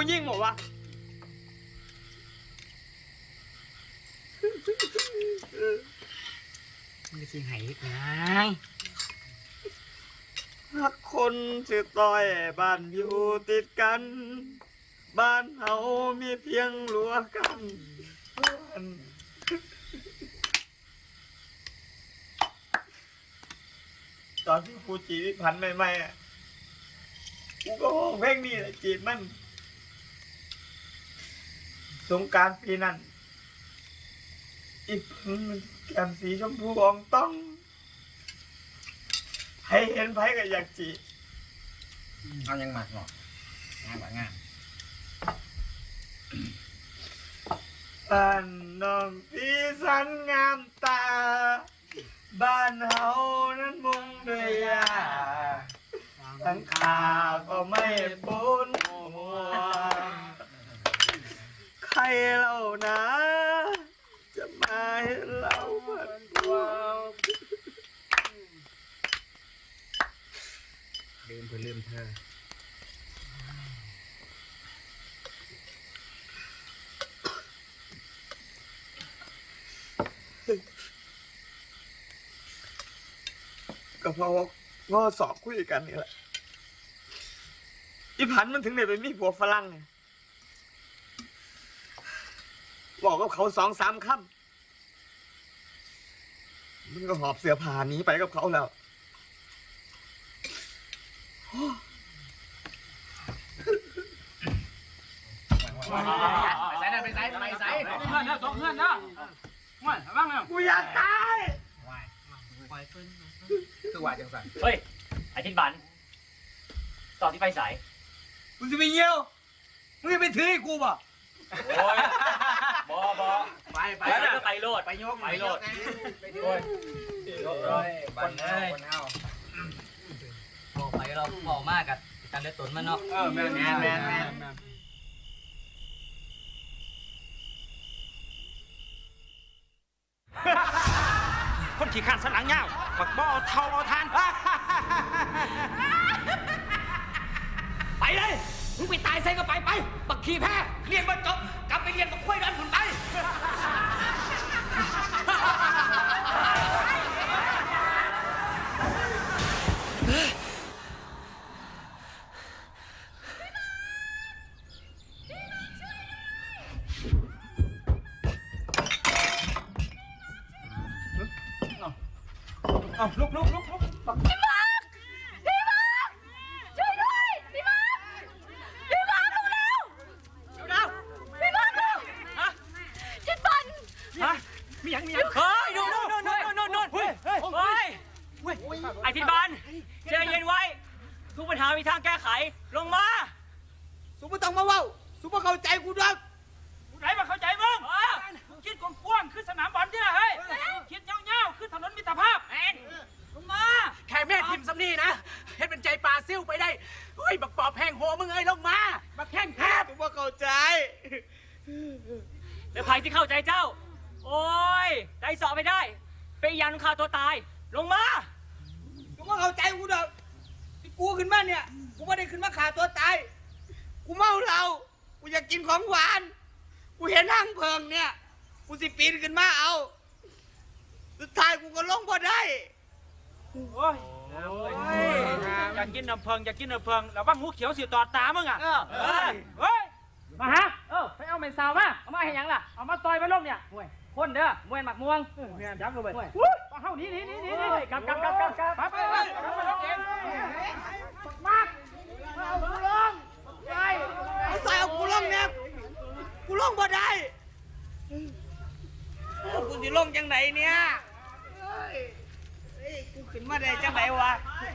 ผู้หญิงบอกว่ามึงสิหายอีกนางหักคนสิต้อยบ้านอยู่ติดกันบ้านเฮามีเพียงรั้วกันตอนที่กูจีบพันใหม่ๆกูก็ห้องเพลงนี้แหละจีบมันสงกรานต์ปีนั้นอีพันมันแก้มสีชมพูอ่องต้องให้เห็นไผก็อยากจีบเอายังหมักหรอกงานกว่างานบ้านน้องพี่สันงามตาบ้านเฮานั้นมุงด้วยยาทั้งขาก็ไม่ปุ้นหัวใครเล่านะจะมาเห็นเราพันตัวลืมเพื่อลืมเธอก็เพราะว่าง้อสอบคุยกันนี่แหละอีพันมันถึงได้ไปมีผัวฝรั่งเนี่ยบอกกับเขา2-3 คำมันก็หอบเสื้อผ้าหนีไปกับเขาแล้วไปใส่นะไปใส่ไปใส่เพื่อนนะสองเพื่อนนะว่าบ้างแล้วกูอยากตายคือว่าจังสันเฮ้ยไอ้ทินบันตอนที่ไปสายมึงจะไปเยี่ยวมึงจะไปถือให้กูป่ะโอ้ยบไปแล้วไปโลดไปยกไปโลดโอ้ยยกเลยคนบอกไปเราบอกมากกับการเลือดตุนมันเนาะแมนคนขี่ข้านสันหลังยาวบักบ่อเท่าเอาทานไปเลยมึงไปตายใส่ก็ไปบักขี่แพ้เรียนมาจบกลับไปเรียนกับคุ้ยดันผุนไปลุกพี่มาร์คช่วยด้วยพี่มาร์คลงแล้วพี่มาร์คฮะทิดบันฮะมีหยังเฮ้ยนู่นเฮ้ยไอ้ทิดบันใจเย็นไว้ทุกปัญหามีทางแก้ไขลงมาสุภต้องมาเว้าสุภเข้าใจกูด้วยกูไหนมาเข้าใจมึงคิดกว้างๆคือสนามบอลเนี่ยเฮ้ยคิดเงี้ยวๆคือถนนมิตรภาพลงมาแค่แม่ทิมสำนีนะเฮ็ดเป็นใจปลาซิ่วไปได้เฮ้ยบักปอบแพงโหมึงเอ้ยลงมาบักแข้งแคบสุภเข้าใจแล้วใครที่เข้าใจเจ้าโอ้ยใจสอบไม่ได้ไปยันฆ่าตัวตายลงมาสุภเข้าใจกูเด้อกูขึ้นมาเนี่ยกูไม่ได้ขึ้นมาฆ่าตัวตายกูเมาเหล้ากูอยากกินของหวานกูเห็นห้างเพิงเนี่ยกูสิปีนขึ้นมาเอาสุดท้ายกูก็ลงบ่ได้โอ้ยอยากกินน้ำเพิงแล้วว่างูเขียวสิตอดตามึงอ่ะเฮ้ยมาฮะไปเอาเม็ดสาวมาเอามาให้ยังล่ะเอามาต่อยไปลงเนี่ยคนเด้อมวยหมักม่วงจับกูไปมาเข้านี่กลับไปมากเอากูลงไปเอาใส่เอากูลงเนี่ยกูลงบ่ได้กูสิลงจังไหนเนี่ยกูขึ้นมาได้จังไหนวะ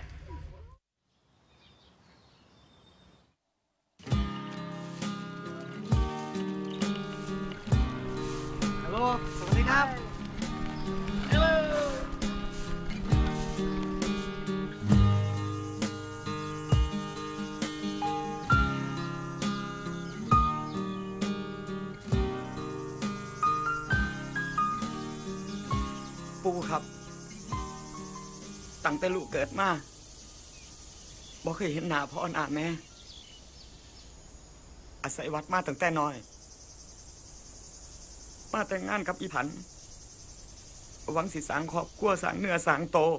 ฮัลโหลสวัสดีครับฮัลโหลปู่ครับตั้งแต่ลูกเกิดมาบ่เคยเห็นหน้าพ่อหน้าแม่อาศัยวัดมาตั้งแต่น้อยมาแต่งงานกับอีผันหวังสิสร้างครอบครัวสร้างเนื้อสร้างโต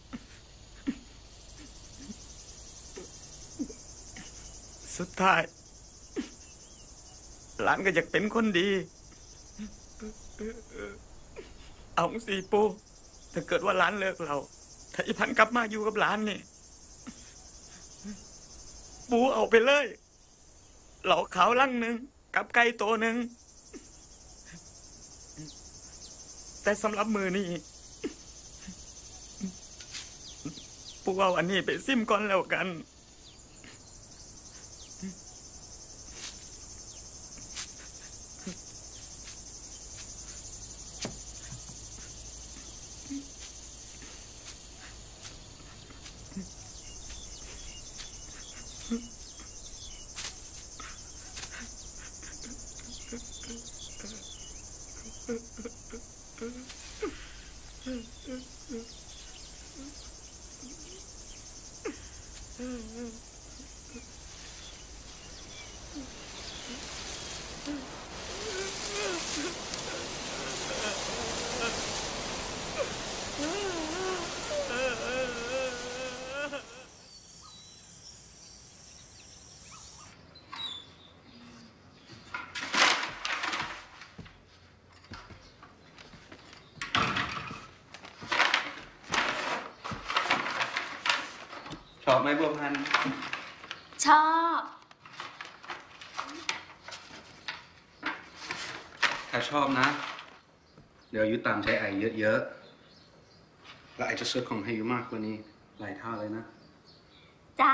สุดท้ายหลานก็อยากเป็นคนดีเอาสิปูถ้าเกิดว่าหลานเลิกเราถ้าอีพันกลับมาอยู่กับหลานนี่ปูเอาไปเลยเหล่าขาวลังหนึ่งกับไก่ตัวหนึ่งแต่สำหรับมือนี่ปูเอาอันนี้ไปซิมก่อนแล้วกันชอบไหมบัวพันธุ์ชอบถ้าชอบนะ เดี๋ยวยุตามใช้ไอเยอะๆ แล้วไอจะเสิร์ฟของให้ยุมากกว่านี้หลายเท่าเลยนะจ้า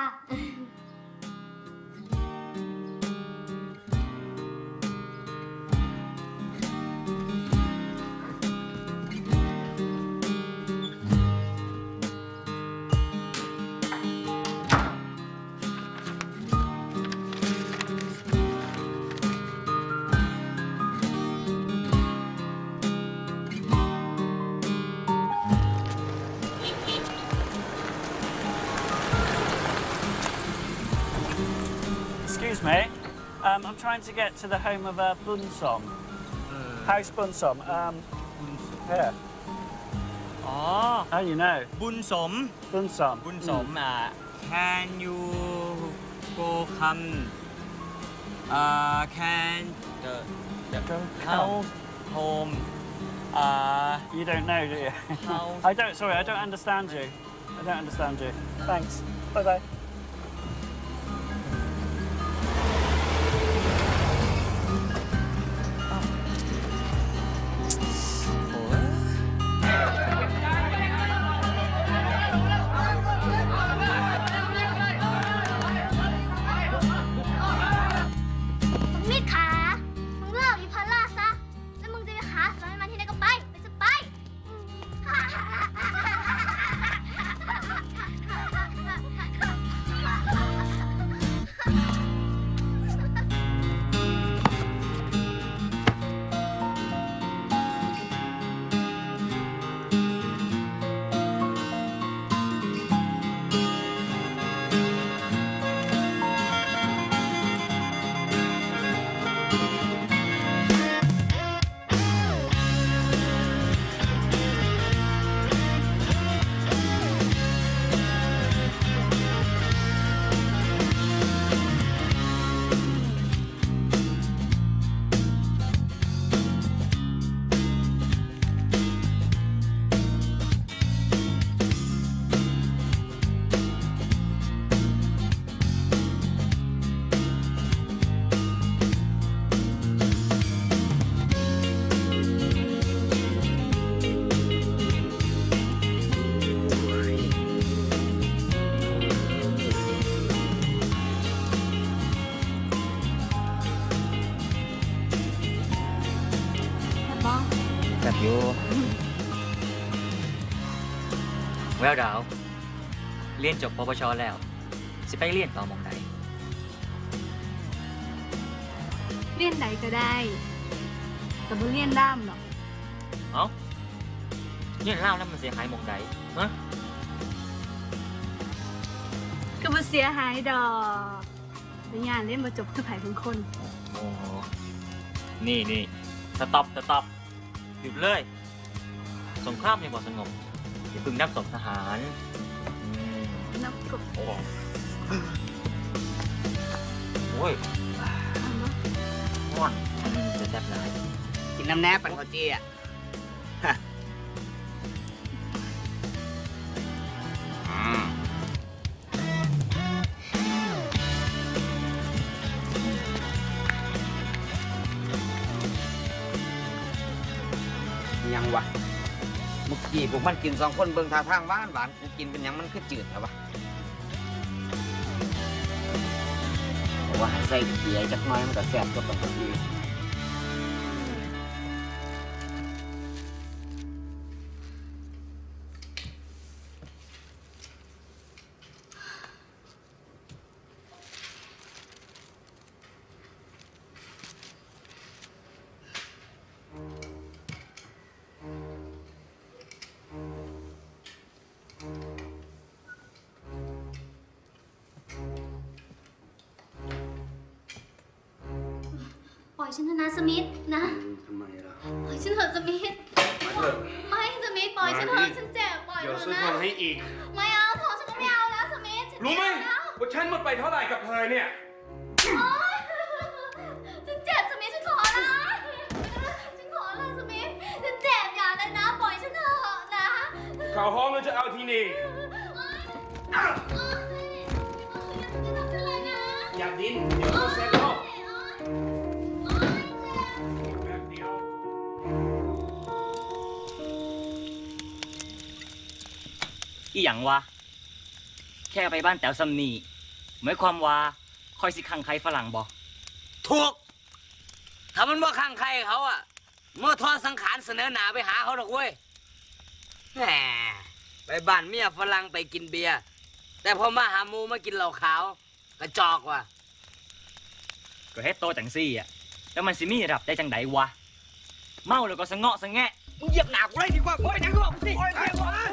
Excuse me, I'm trying to get to the home of Bunsom. House Bunsom. Here. อ๋อ How you know? บุญสม Bunsom. บุญสมCan you go come can the house home You don't know, do you? House. I don't. Sorry, I don't understand you. I don't understand you. Thanks. Bye bye. Gặp vô แววดาวเรียนจบปวชแล้วสิไปเรียนต่อมองใดเรียนใดก็ได้แต่บ่เรียนด้ามหรอกเอ้าเรียนเล่าแล้วมันเสียหายมองใดฮะก็บ่เสียหายดอกในงานเล่นมาจบคือไผ่ทุกคนโอ้โหนี่สต็อปหยุดเลยสงครามยังบ่สงบอย่าเพึ่งนับศพทหารนับกบโอ้ยม่วนจะแซ่บหลายกินน้ำแน่ปันข้าวจี้อ่ะยังวะเมื่อกี้พวกมันกิน2 คนเบิ่งท่าทางหวานกูกินเป็นหยังมันคือจืดเหรอวะบอกว่าใส่เกลือจักหน่อยมันก็แซ่บกว่าปกติปล่อยฉันเถอะนะสมิธนะทำไมล่ะปล่อยฉันเถอะสมิธไม่สมิธปล่อยฉันเถอะฉันเจ็บปล่อยเดี๋ยวเถซื้ออะทองนะให้อีกไม่เอาทองฉันก็ไม่เอาแล้วสมิธฉันรู้ไหมเจ็บแล้วว่าฉันหมดไปเท่าไหร่กับเธอเนี่ยโอ๊ยฉันเจ็บสมิธฉันขอละฉันขอละสมิธฉันเจ็บอย่าเลยนะปล่อยฉันเถอะนะเขาห้องเราจะเอาที่นี่อย่าดิ้นเดี๋ยวก็เซ็ตแล้วแบบเดียวอีหยังวะแค่ไปบ้านแต๋วซัมนีหมายความว่าคอยสิขังใครฝรั่งบ่ถูกถ้ามันว่าข้างใครเขาอะเมื่อทอดสังขารเสนอหนาไปหาเขาดอกเว้ยแหมไปบ้านเมียฝรั่งไปกินเบียร์แต่พอมาหาหมูมากินเหล้าขาวกระจอกว่ะก็เฮ็ดโตจังซี่อ่ะแล้วมันสิมีรับได้จังไดวะเมาแล้วก็สะเงาะสะแงะมึงเหยียบหนากูเลยดีกว่าโอ้ยจังกูบอกกูสิโอ้ย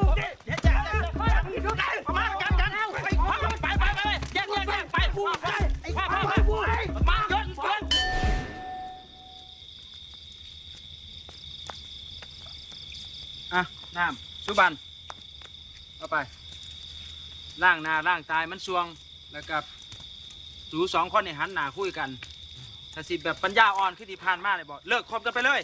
อ่ะน้ำสุบันเอาไปล่างหน้าล่างตายมันสวงแล้วกับสู2 คนในหันหน้าคุยกันถ้าสิแบบปัญญาอ่อนขึ้นที่ผ่านมาเลยบอกเลิกคบกันไปเลย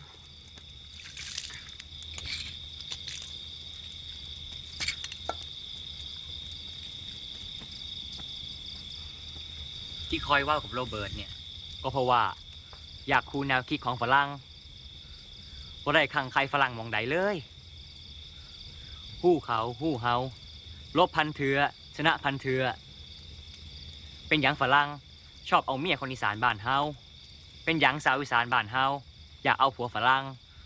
ที่คอยว่ากับโรเบิร์ตเนี่ยก็เพราะว่าอยากคูแนวคิดของฝรั่งบ่ได้ขังใครฝรั่งมองใดเลยฮู้เขาฮู้เฮาลบพันเถื่อชนะพันเถื่อเป็นหยังฝรั่งชอบเอาเมียคนอีสานบ้านเฮาเป็นหยังสาวอีสานบ้านเฮาอยากเอาผัวฝรั่ง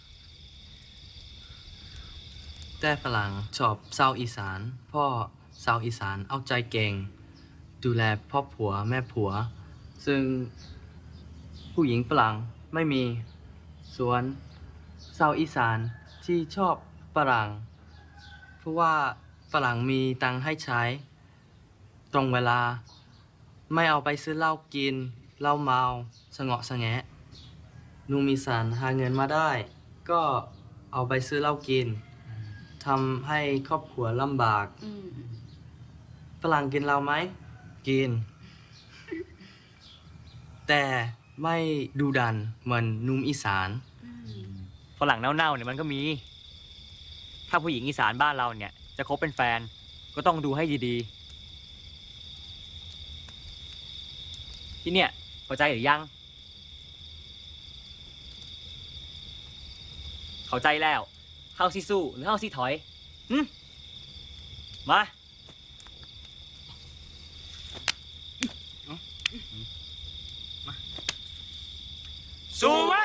แต่ฝรั่งชอบชาวอีสานพ่อชาวอีสานเอาใจเก่งดูแลพ่อผัวแม่ผัวซึ่งผู้หญิงฝรั่งไม่มีส่วนชาวอีสานที่ชอบฝรั่งเพราะว่าฝรั่งมีตังค์ให้ใช้ตรงเวลาไม่เอาไปซื้อเหล้ากินเหล้าเมาสงะสงแงะนุ่มอีสานหาเงินมาได้ก็เอาไปซื้อเหล้ากินทำให้ครอบครัวลำบากฝรั่งกินเหล้าไหมกิน แต่ไม่ดูดันเหมือนนุ่มอีสานฝรั่งเน่าๆเนี่ยมันก็มีถ้าผู้หญิงอีสานบ้านเราเนี่ยจะคบเป็นแฟนก็ต้องดูให้ดีๆที่เนี่ยเข้าใจหรือยังเข้าใจแล้วเข้าสิสู้หรือเข้าสิถอยมาสู้ไว้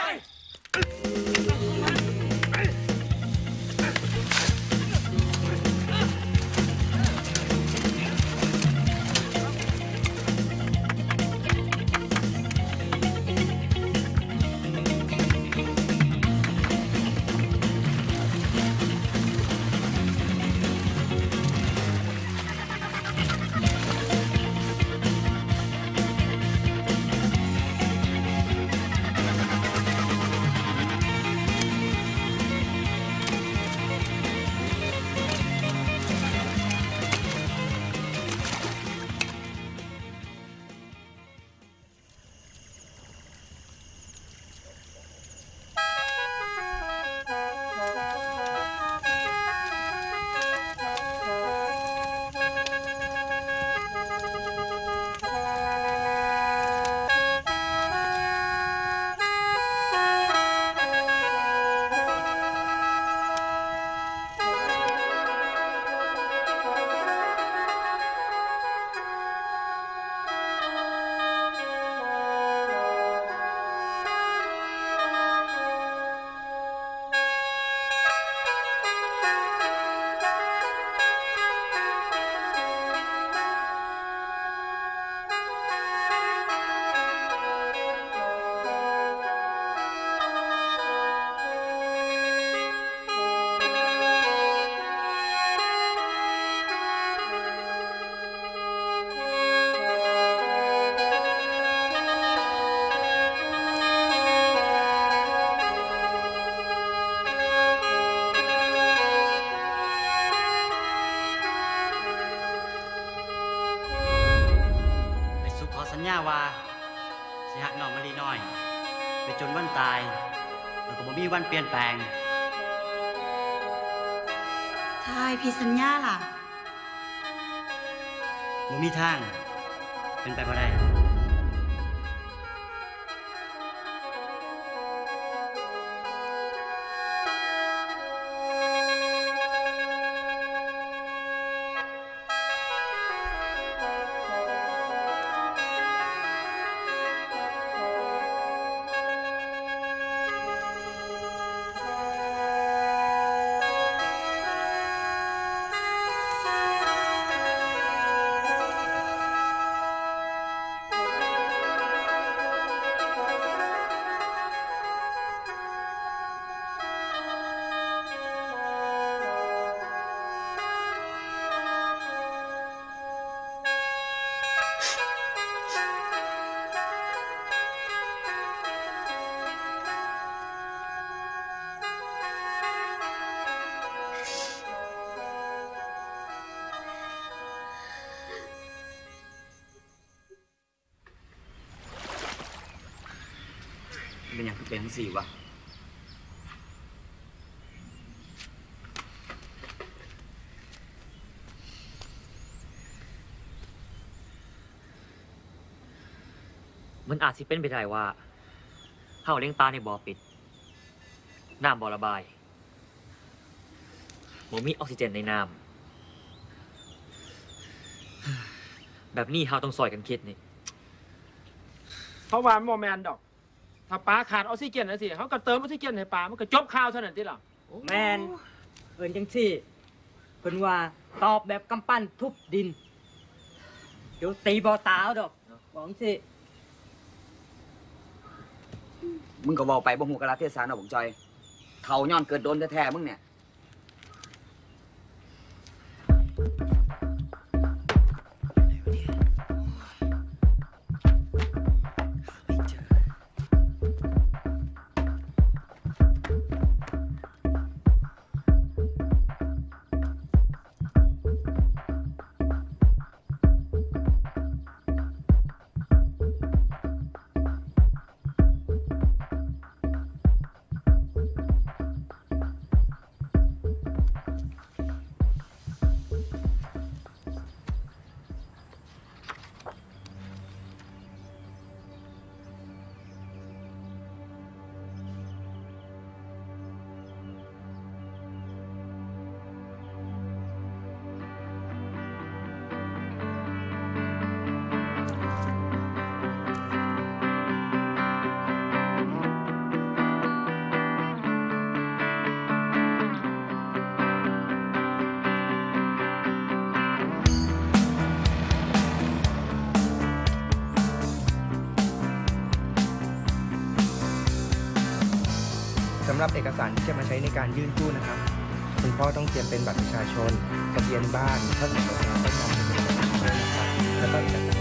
ตายแล้วก็บ่มีวันเปลี่ยนแปลงทายพี่สัญญาล่ะบ่มีทางเป็นไปบ่ได้เป็นอย่างที่เป็นทั้งสี่วะมันอาจสิเป็นไปได้ว่าเฮาเลี้ยงปลาในบ่อปิดน้ำบ่อระบายบ่มีออกซิเจนในน้ำแบบนี้เฮาต้องซอยกันคิดนี่เพราะว่าโมแมนดอกถ้าปลาขาดออกซิเจนนะสิเขาก็เติมออกซิเจนให้ปลามันก็จบข่าวเท่านั้นที่หรอแมนเอิ้นจังซี่เพิ่นว่าตอบแบบกำปั้นทุบดิน เดี๋ยวตีบ่ตาเอาดอกบอกจังซี่มึงก็บอกไปบ่หูกะลาเทศะเนาะผมจอยเขาย้อนเกิดโดนแท้ๆมึงเนี่ยสำหรับเอกสารที่จะมาใช้ในการยื่นกู้นะครับคุณพ่อต้องเตรียมเป็นบัตรประชาชนทะเบียนบ้านถ้าสมมติว่าต้องการเป็นบัตรประชาชนนะครับแล้วก็เอกสาร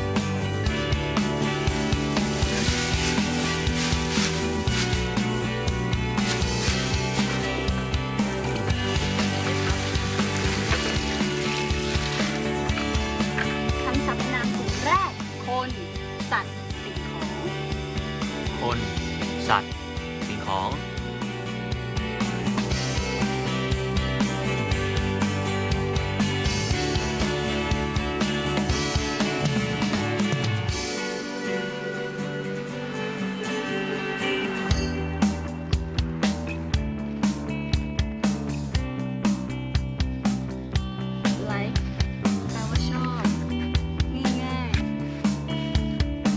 คำสรรพนามกลุ่มแรก คน สัตว์ สิ่งของคน สัตว์ สิ่งของไลค์แปลว่าชอบ ง่ายๆ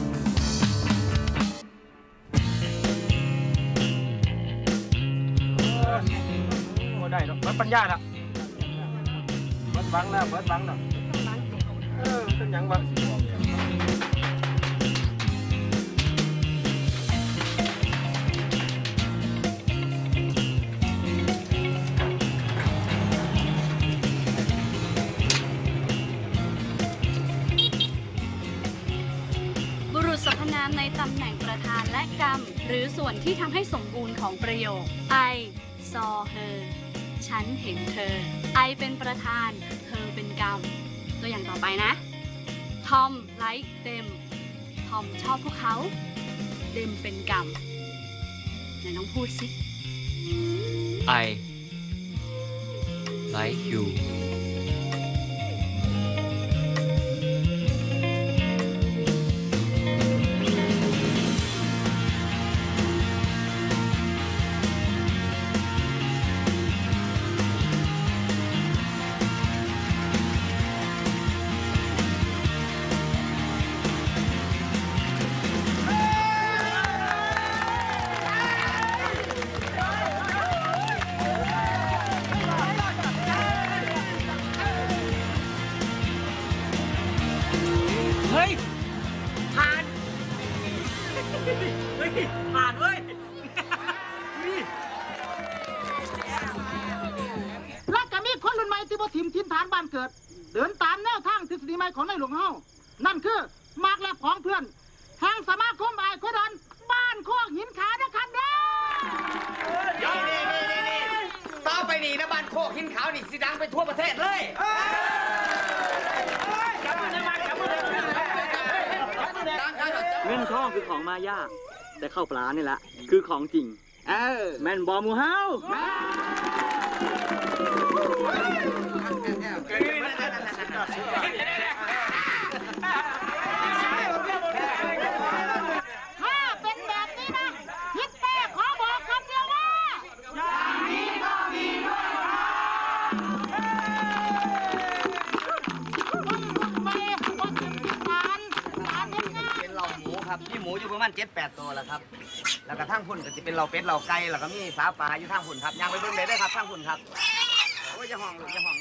โอ้ได้ดอกเบิดปัญญาละเบิดหวังแล้วเบิดหวังแล้วเป็นหยังวะบุรุษสรรพนามในตำแหน่งประธานและกรรม หรือส่วนที่ทำให้สมบูรณ์ของประโยค I saw her ฉันเห็นเธอ I เป็นประธาน เธอเป็นกรรม ตัวอย่างต่อไปนะ Tom like them ทอมชอบพวกเขา them เป็นกรรมน้องพูดสิ I like you เฮ้ย ผ่าน เฮ้ย ผ่านเว้ยและก็มีคนรุ่นใหม่ที่บ่ถิ่มทินฐานบ้านเกิด เดินตามแนวทางทฤษฎีใหม่ของในหลวงเฮานั่นคือมากและของเพื่อนทางสมาคมอายโคดอนบ้านโคกหินขานะครับเด้อต่อไปนี่นะบ้านโคกหินขาวนี่สิดังไปทั่วประเทศเลยเงินทองคือของมายากแต่ข้าวปลานี่แหละคือของจริงแม่นบอหมูเฮาถ้าเป็นแบบนี้นะฮิตเต้ขอบอกคำเดียวว่าอย่างนี้ก็มีด้วยเป็นเหล่าหมูครับมีหมูอยู่ประมาณ7-8 ตัวแล้วครับแล้วก็ทางพุ่นก็จะเป็นเหล่าเป็ดเหล่าไก่แล้วก็มีสาปลาอยู่ทางพุ่นครับย่างไปเบิ่งได้ครับทางพุ่นครับโอ้ยอย่าห้องลูกอย่าห้อง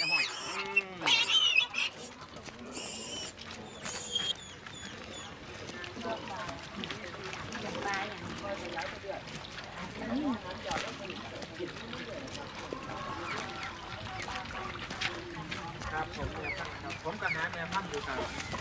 ครับผมกับน้าแม่พันธุ์อยู่ครับ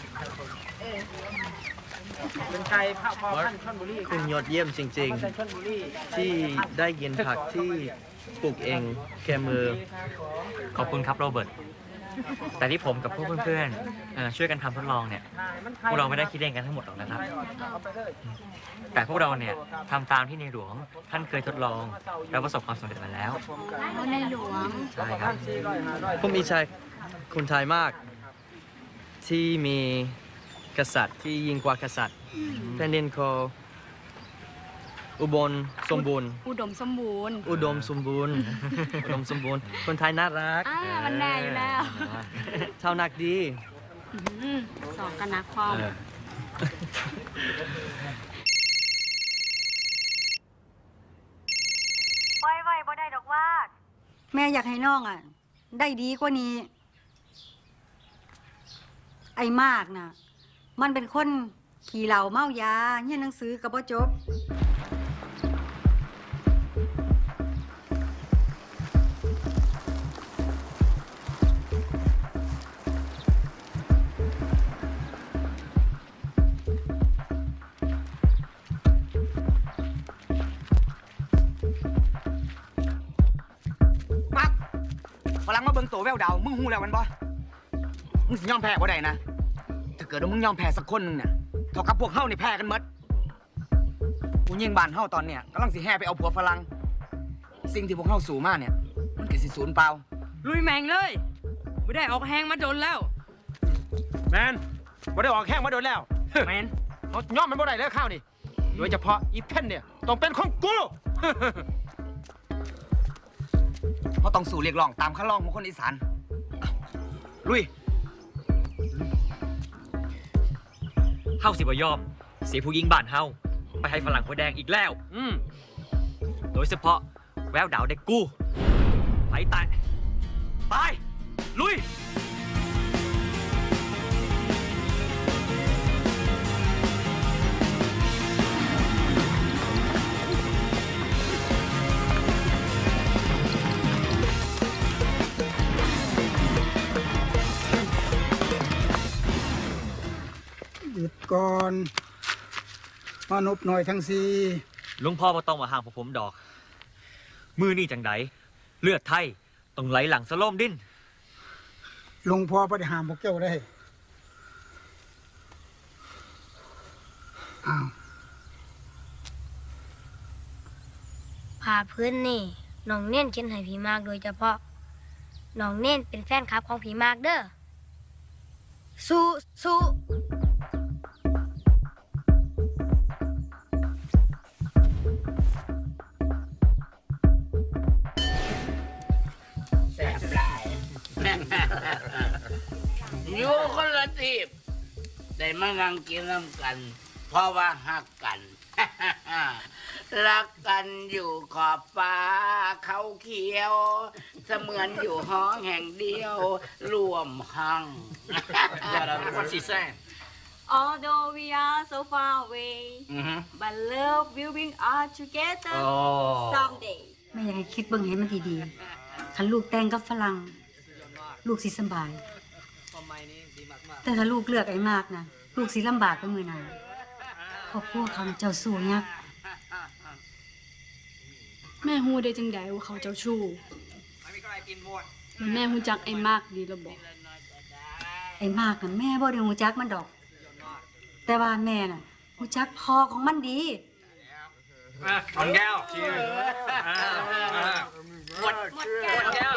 เป็นไก่พอพันธุ์ชลบุรีคุณยอดเยี่ยมจริงชลบุรีๆ ที่ได้กินผักที่ปลูกเองแค่มือขอบคุณครับโรเบิร์ต แต่ที่ผมกับพวกเพื่อนๆช่วยกันทำทดลองเนี่ยพวกเราไม่ได้คิดเองกันทั้งหมดหรอกนะครับ แต่พวกเราเนี่ยทำตามที่ในหลวงท่านเคยทดลองแล้วประสบความสำเร็จมาแล้วในหลวงใช่ครับผมอิจฉาคนไทยมากที่มีกษัตริย์ที่ยิ่งกว่ากษัตริย์แผ่นดินเขาอุบลสมบูรณ์อุดมสมบูรณ์อุดมสมบูรณ์ อุดมสมบูรณ์ คนไทยน่ารักมันแน่อยู่แล้วเท่านักดีสองกันนักความไว้บ่ได้ดอกว่า แม่อยากให้น้องได้ดีกว่านี้ ไอ้มากน่ะ มันเป็นคนขี่เหล้าเมายาเรียนหนังสือกับบ่จบมักฝรั่งมาเบิ่งตัวแววดาวมึงหูแล้วมันบ่มึงสิยอมแพ้บ่ได้นะถ้าเกิดว่ามึงยอมแพ้สักคนหนึงเนี่ยเท่ากับพวกเฮานี่แพ้กันหมดผู้หญิงบ้านเฮาตอนเนี้ยกำลังสิแห่ไปเอาผัวฝรั่งสิ่งที่พวกเฮาสู่มาเนี่ยมันก็สิสูญเปล่าลุยแมงเลยไม่ได้ออกแหงมาโดนแล้วแมนบ่ได้ออกแข้งมาโดนแล้วแมนเขาย่อมมันบ่ได้แล้วข้าวนี่โดยเฉพาะอีเพนเนี่ยต้องเป็นของกูเขาต้องสู่เรียกร้องตามขั้นร้องของคนอีสานลุยเฮาสิบ่ยอมเสียผู้หญิงบ้านเฮาไปให้ฝรั่งหัวแดงอีกแล้วโดยเฉพาะแววดาวเด็กกู้ไปตายไปลุยหยุดก่อนมานบหน่อยทั้งสี่หลวงพ่อบ่ต้องมาห่างพวกผมดอก มือนี่จังไดเลือดไทยต้องไหลหลังสะโลมดิ้นหลวงพ่อบ่ได้ห้ามพวกเจ้าได้อ้าวาพื้นนี่น้องเน่นเขียนให้พี่มากโดยเฉพาะน้องเน่นเป็นแฟนคลับของพี่มากเด้อสู้สู้แซ่บหลายอยู่คนละทีบได้มานั่งกินน้ำกันเพราะว่าฮักกัน รักกันอยู่ขอบฟ้าเขาเขียวเสมือนอยู่ห้องแห่งเดียวรวมห้อง What's he saying? Although we are so far away but love will bring us together someday ไม่อยากให้คิดเบิ่งให้มันดีๆคันลูกแต่งกับฝรั่งลูกสิสบายแต่ถ้าลูกเลือกไอ้มากนะลูกสิลำบากไปมื้อหน้าครอบครัวเขาเจ้าสู้ยักแม่ฮู้ได้จังไดว่าเขาเจ้าชู้แม่ฮู้จักไอ้มากดีแล้วบอกไอ้มากน่ะแม่บ่ได้ฮู้จักมันดอก แต่ว่าแม่น่ะฮู้จักพ่อของมันดี Onแก้ว หมดแก้ว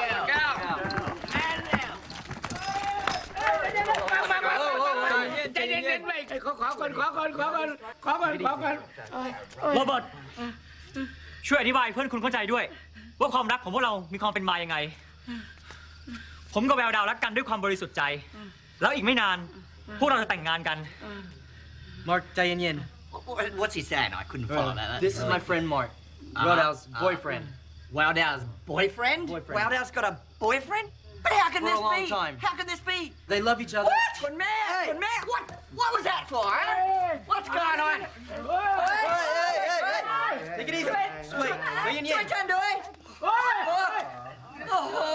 ใจเย็นๆไว้ขอก่อนโรเบิร์ตช่วยอธิบายเพื่อนคุณเข้าใจด้วย ว่าความรักของพวกเรามีความเป็นมายังไง ผมกับแววดาวรักกันด้วยความบริสุทธิ์ใจ แล้วอีกไม่นานพวกเราจะแต่งงานกัน Mark ใจเย็น What's he saying? I couldn't follow that. This is my friend Mark. Wildow's boyfriend. Wildow's boyfriend? Wildow's got a boyfriend? But how can For a this long be? time. How can this be? They love each other. What? Good man! What was that for, huh? What's going on? Take it easy. Wait. Yin Yin. ช่วยฉันด้วย โอ้โห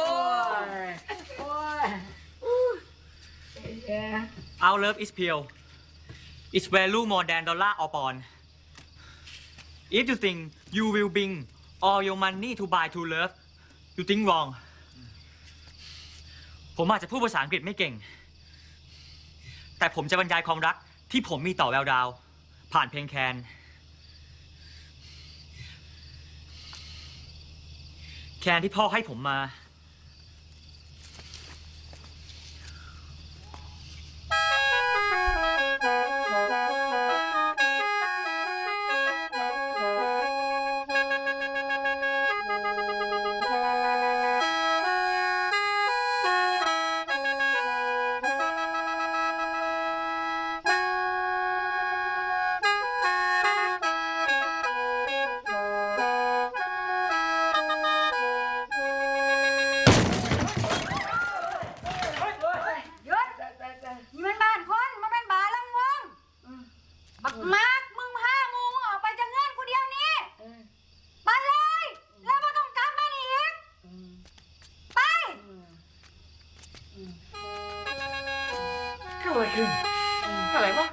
Our love is pure. It's value more than dollar or pound. If you think you will bring all your money to buy true love, you think wrong. ผมอาจจะพูดภาษาอังกฤษไม่เก่ง แต่ผมจะบรรยายความรักที่ผมมีต่อแววดาว ผ่านเพลงแคนที่พ่อให้ผมมาหยุดนี่มันบ้านคนมันเป็นบาร์ลำวงบักมากมึงพาหมูมึงออกไปจากเงินกูเดียวนี้ไปเลยแล้วไม่ต้องกลับมานี่อีกไปเกิดอะไรขึ้นอะไรวะ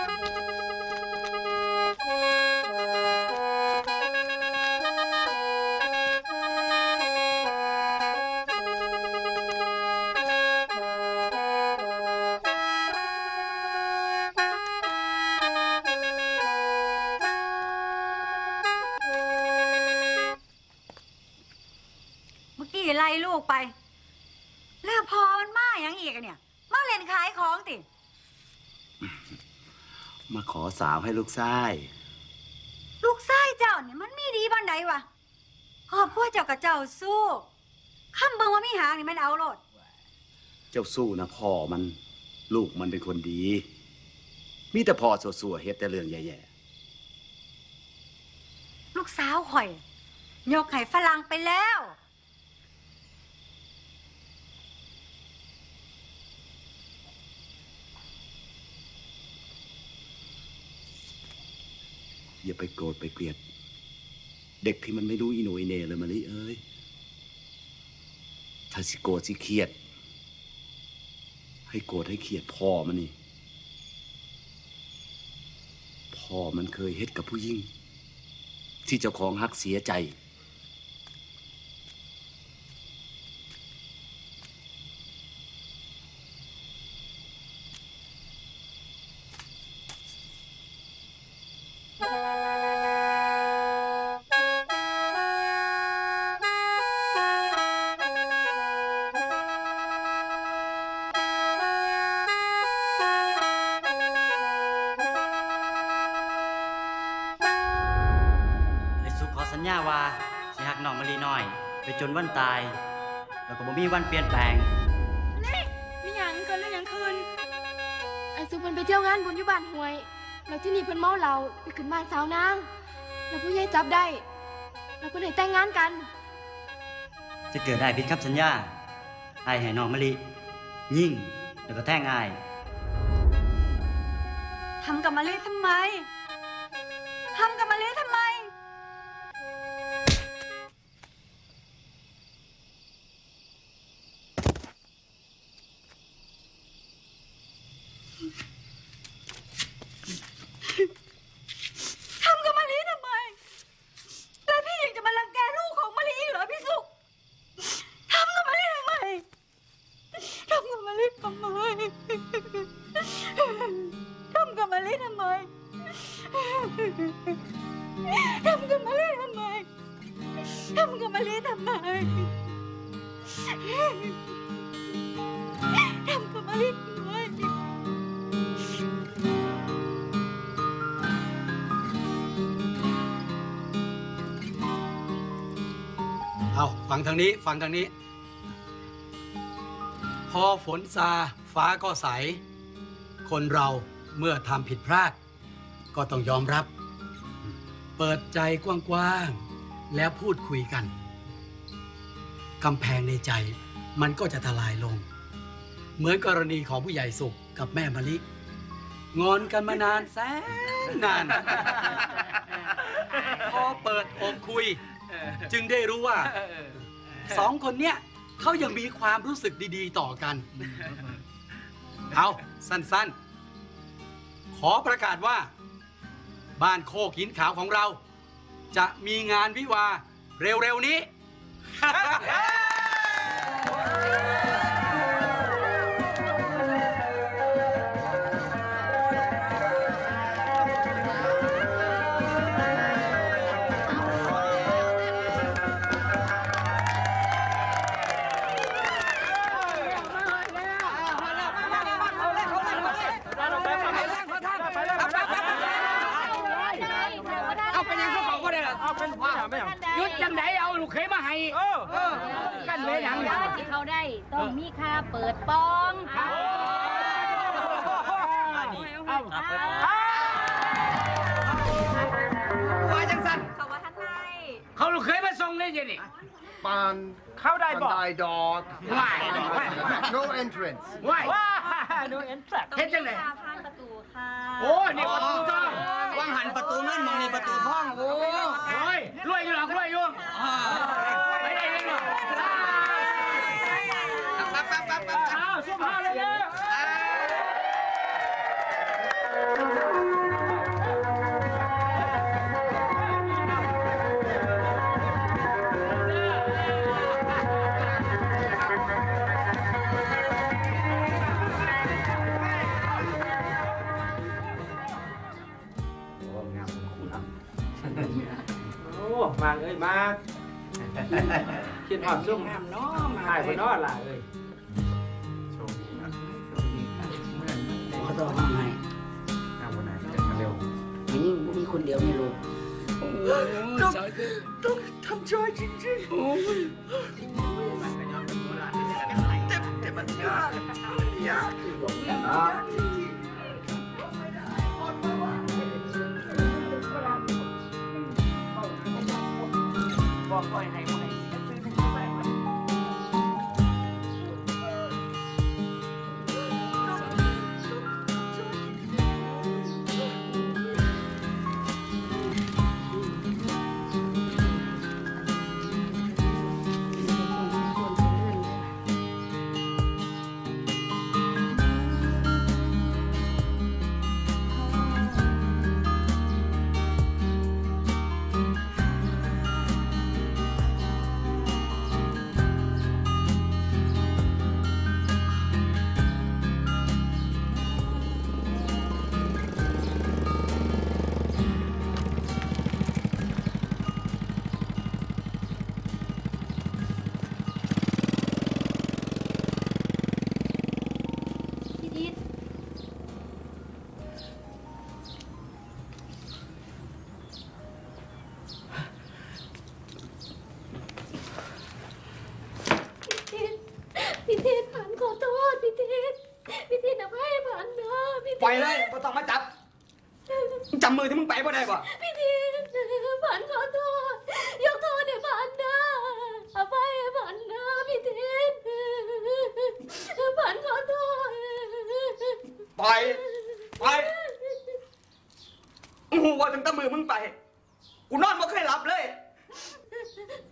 เมื่อกี้ไล่ลูกไป แล้วพอมันมาอย่างอีกอะเนี่ย มาเล่นขายของติมาขอสาวให้ลูกชายลูกชายเจ้าเนี่ยมันมีดีบันใดวะครอบครัวเจ้ากับเจ้าสู้คำเบิ่งว่ามีหางนี่มันเอาโลดเจ้าสู้นะพ่อมันลูกมันเป็นคนดี มีแต่พ่อสัวๆเฮ็ดแต่เรื่องแย่ลูกสาวข่อยยกให้ฝรั่งไปแล้วๆอย่าไปโกรธไปเกลียด เด็กที่มันไม่รู้อีโหนอีเหน่เลยมะลิเอ้ยถ้าสิโกรธสิเครียด ให้โกรธให้เครียดพ่อมันนี่พ่อมันเคยเฮ็ดกับผู้หญิงที่เจ้าของฮักเสียใจเสัญญาว่าสิหักน้องมะลิน้อย ไปจนวันตาย แล้วก็บ่มีวันเปลี่ยนแปลงนี่มีหยังเกิดเรื่องหยังคืนไอ้สุเพิ่นไปเที่ยวงานบุญอยู่บ้านห้วยแล้วที่นี่เพิ่นเมาเหล้าไปขึ้นบ้านสาวนางแล้วผู้ใหญ่จับได้แล้วเพิ่นให้แต่งงานกันจะเกิดได้ผิดคำสัญญาไอ้ให้น้องมะลิยิ่งแล้วก็แท่งอายทำกับมะลิทำไม ทำกับมะลิทำไม ทำกับมะลิทำไม แล้วพี่ยังจะมารังแกลูกของมะลิอีกเหรอพี่สุข ทำกับมะลิทำไม ทำกับมะลิทำไม ทำกับมะลิทำไม ทำกับมะลิทำไม ทำกับมะลิทำไม ทำกับมะลิทำไมเอาฟังทางนี้ฟังทางนี้ พอฝนซาฟ้าก็ใส คนเราเมื่อทำผิดพลาด ก็ต้องยอมรับ เปิดใจกว้างๆแล้วพูดคุยกันกำแพงในใจมันก็จะทลายลง เหมือนกรณีของผู้ใหญ่สุขกับแม่มะลิงอนกันมานานแสนนาน พอเปิดอกคุย จึงได้รู้ว่าสองคนเนี้ยเขายังมีความรู้สึกดีๆต่อกัน เอาสั้นๆ ขอประกาศว่า บ้านโคกหินขาวของเรา จะมีงานวิวาห์เร็วๆนี้เอาเป็นยังพวกเขาก็ได้เหรอเอาเป็นว่ายุดจังไหนเอาลูกเขยมาให้กันเลยยังที่เขาได้ต้องมีค่าเปิดปองว่าจังสันเขาว่าท่านนายเขาลูกเขยมาส่งเลยเจนี่ปานเข้าได้บ่ได้ดอกว่าย no entrance ว่ายดูเอ็นแฟลกเฮ็ดจังไหนผ่านประตูค่ะโอ้นี่ประตูทองว่างหันประตูนั่นมองในประตูห้องโอ้โอ้ยรวยอยู่หรอกรวยอยู่ไปได้เลยเนาะอ้าวสุภาพเลยเนี่ยโอ้มากเอ้ยมากคิดหอดซุ่มหายไปนอดล่ะเอ้ยเขาต้องทำไงมีคนเดียวไม่รู้ต้องทำใจจริงๆโอ้ยแต่มันยากยากจริงบอกปล่อยให้บ่ให้เ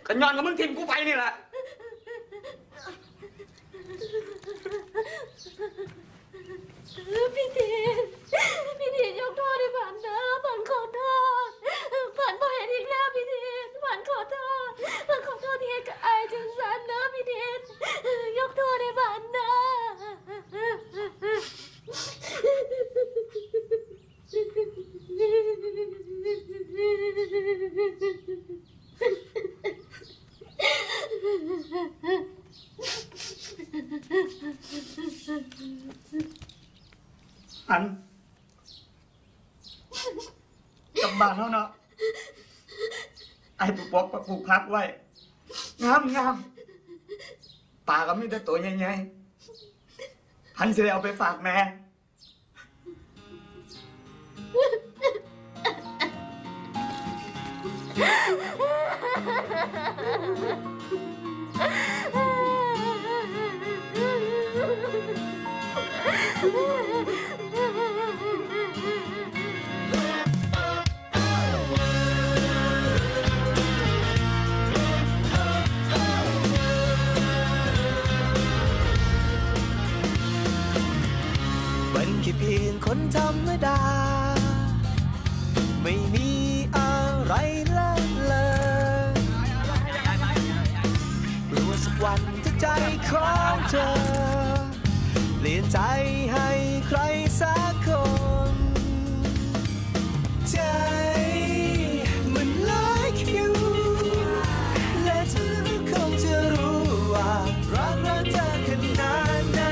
กันย้อนกับมึงทิมกูไปนี่แหละพี่ทียกโทษให้ผ่านนะผ่านขอโทษผ่านบ่เห็นอีกแล้วพี่ทีผ่านขอโทษผ่านขอโทษที่ให้กับไอ้จังสันนะพี่ทียกโทษให้ผ่านนะอันกลับบ้านแล้วเนาะไอ้ปลูกปลูกพักไว้งามป่าก็มีแต่ตัวใหญ่ๆพันจะได้เอาไปฝากแม่มันแค่เพียงคนธรรมดาไม่มีอะไรเลิศเลอกลัวสักวันถ้าใจของเธอเปลี่ยนใจให้ใครสักคนใจมันlike you และเธอคงจะรู้ว่ารักเธอขนาดไหน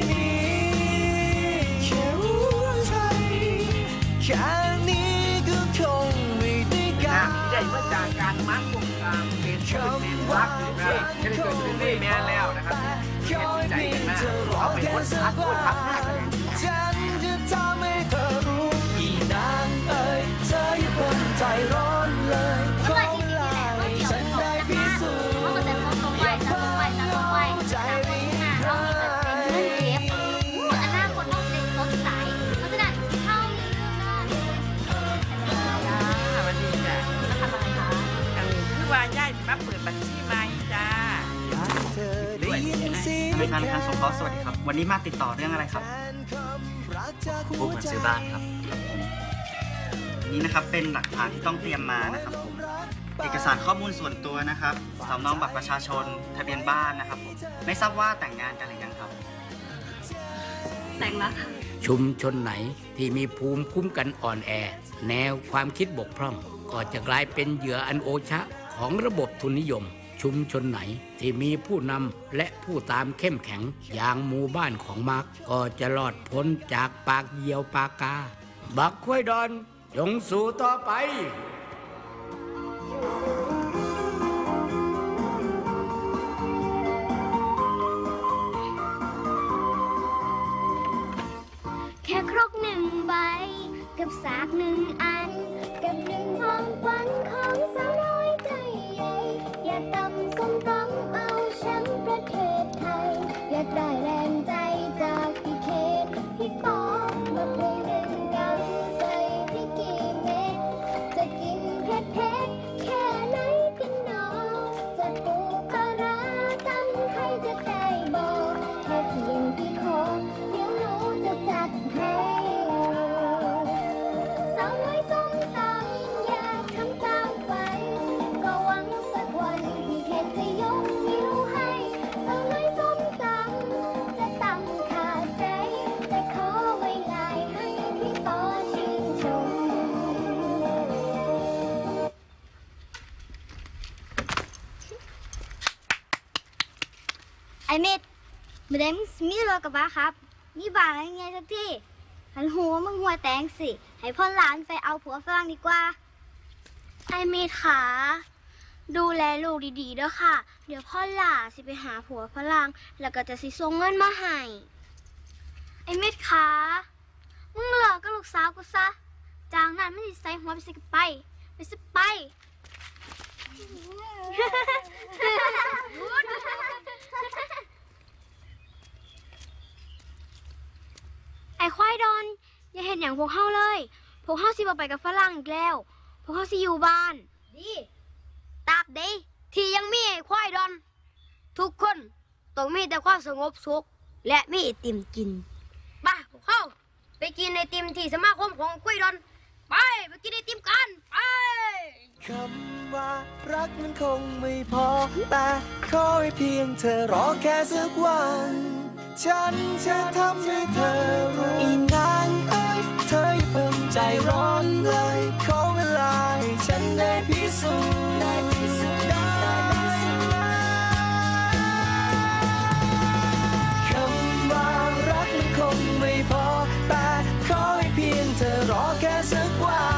แค่หัวใจแค่นี้ก็คงไม่ได้การได้มาจากการมัดวงการเป็นคำว่ารักที่ได้เกิดขึ้นในแม่แล้วนะครับเห็นใจกันมากเอาเป็นคนทักหน้ากันฉันจะทำให้เธอรู้อีนางเอ๋ยเธออย่าเพิ่งใจร้อนเลยขอลาให้ฉันได้พิสูจน์อย่าเพิ่งเอาใจรีบหาอนาคตต้องเด็กสดใสเพราะฉะนั้นเข้ามีเรื่องได้สวัสดีจ้ะทำอะไรคะคือว่าย่ายมาเปิดบัญชีใหม่จ้าด้วยธนาคารอาคารสงเคราะห์สวัสดีครับ วันนี้มาติดต่อเรื่องอะไรครับผู้เหมือนซื้อบ้านครับนี่นะครับเป็นหลักฐานที่ต้องเตรียมมานะครับผมเอกสารข้อมูลส่วนตัวนะครับสำเนาบัตรประชาชนทะเบียนบ้านนะครับผมไม่ทราบว่าแต่งงานกันหรือยังครับแต่งแล้วค่ะชุมชนไหนที่มีภูมิคุ้มกันอ่อนแอ แนวความคิดบกพร่อง ก็จะกลายเป็นเหยื่ออันโอชะของระบบทุนนิยม ชุมชนไหนที่มีผู้นำและผู้ตามเข้มแข็งอย่างหมู่บ้านของมาร์กก็จะรอดพ้นจากปากเหยี่ยวปากกา บักคุ้ยดอนจงสู่ต่อไปแค่ครกหนึ่งใบกับสากหนึ่งอันกับหนึ่งความฝันของสาวน้อยใจใหญ่อยากตำส้มตำเอาแชมป์ประเทศไทยอยากได้แรงใจจากพี่เขตพี่ปอมาคุยหนึ่งกันใส่พี่กี่เม็ดจะกินเผ็ดแค่ไหนกันหนอจะปูปลาร้าตำให้จะได้บอกแค่เพียงพี่ขอเดี๋ยวหนูจะจัดให้สาวน้อยส้มตำอยากทำตามฝันก็หวังสักวันพี่เขตจะยกนิ้วให้สาวน้อยส้มตำจะตำขาดใจแต่ขอไว้ลายให้พี่ปอชื่นชมไอเม็ดไม่ได้มีรถกระบะครับมีบ้านอะไรไงสักที่หันหัวมึงหัวแตงสิให้พ่อหลานไปเอาผัวฝรั่งดีกว่าไอเม็ดขาดูแลลูกดีๆด้วยค่ะเดี๋ยวพ่อหลานสิไปหาผัวฝรั่งแล้วก็จะสิส่งเงินมาให้ไอเม็ดขามึงเลิกกับลูกสาวกูซะจากนั้นไม่ได้ใส่หัวไปสิกไปสิไป ไอ้ควายดอนอย่าเห็นอย่างพวกเฮาเลยพวกเฮาสิบ่ไปกับฝรั่งอีกแล้วพวกเฮาสิอยู่บ้านดีตราบใดทที่ยังมีควายดอนทุกคนต้องมีแต่ความสงบสุขและมีไอติมกินไปพวกเขาไปกินไอติมที่สมาคมของควายดอนไปกินไอติมกันไปคำว่ารักมันคงไม่พอแต่ขอให้เพียงเธอรอแค่สักวันฉันจะทำให้เธอรู้อีนางเอ้ยเธออย่าเพิ่งใจร้อนเลยขอเวลาให้ฉันได้พิสูจน์คำว่ารักมันคงไม่พอแต่ขอให้เพียงเธอรอแค่สักวัน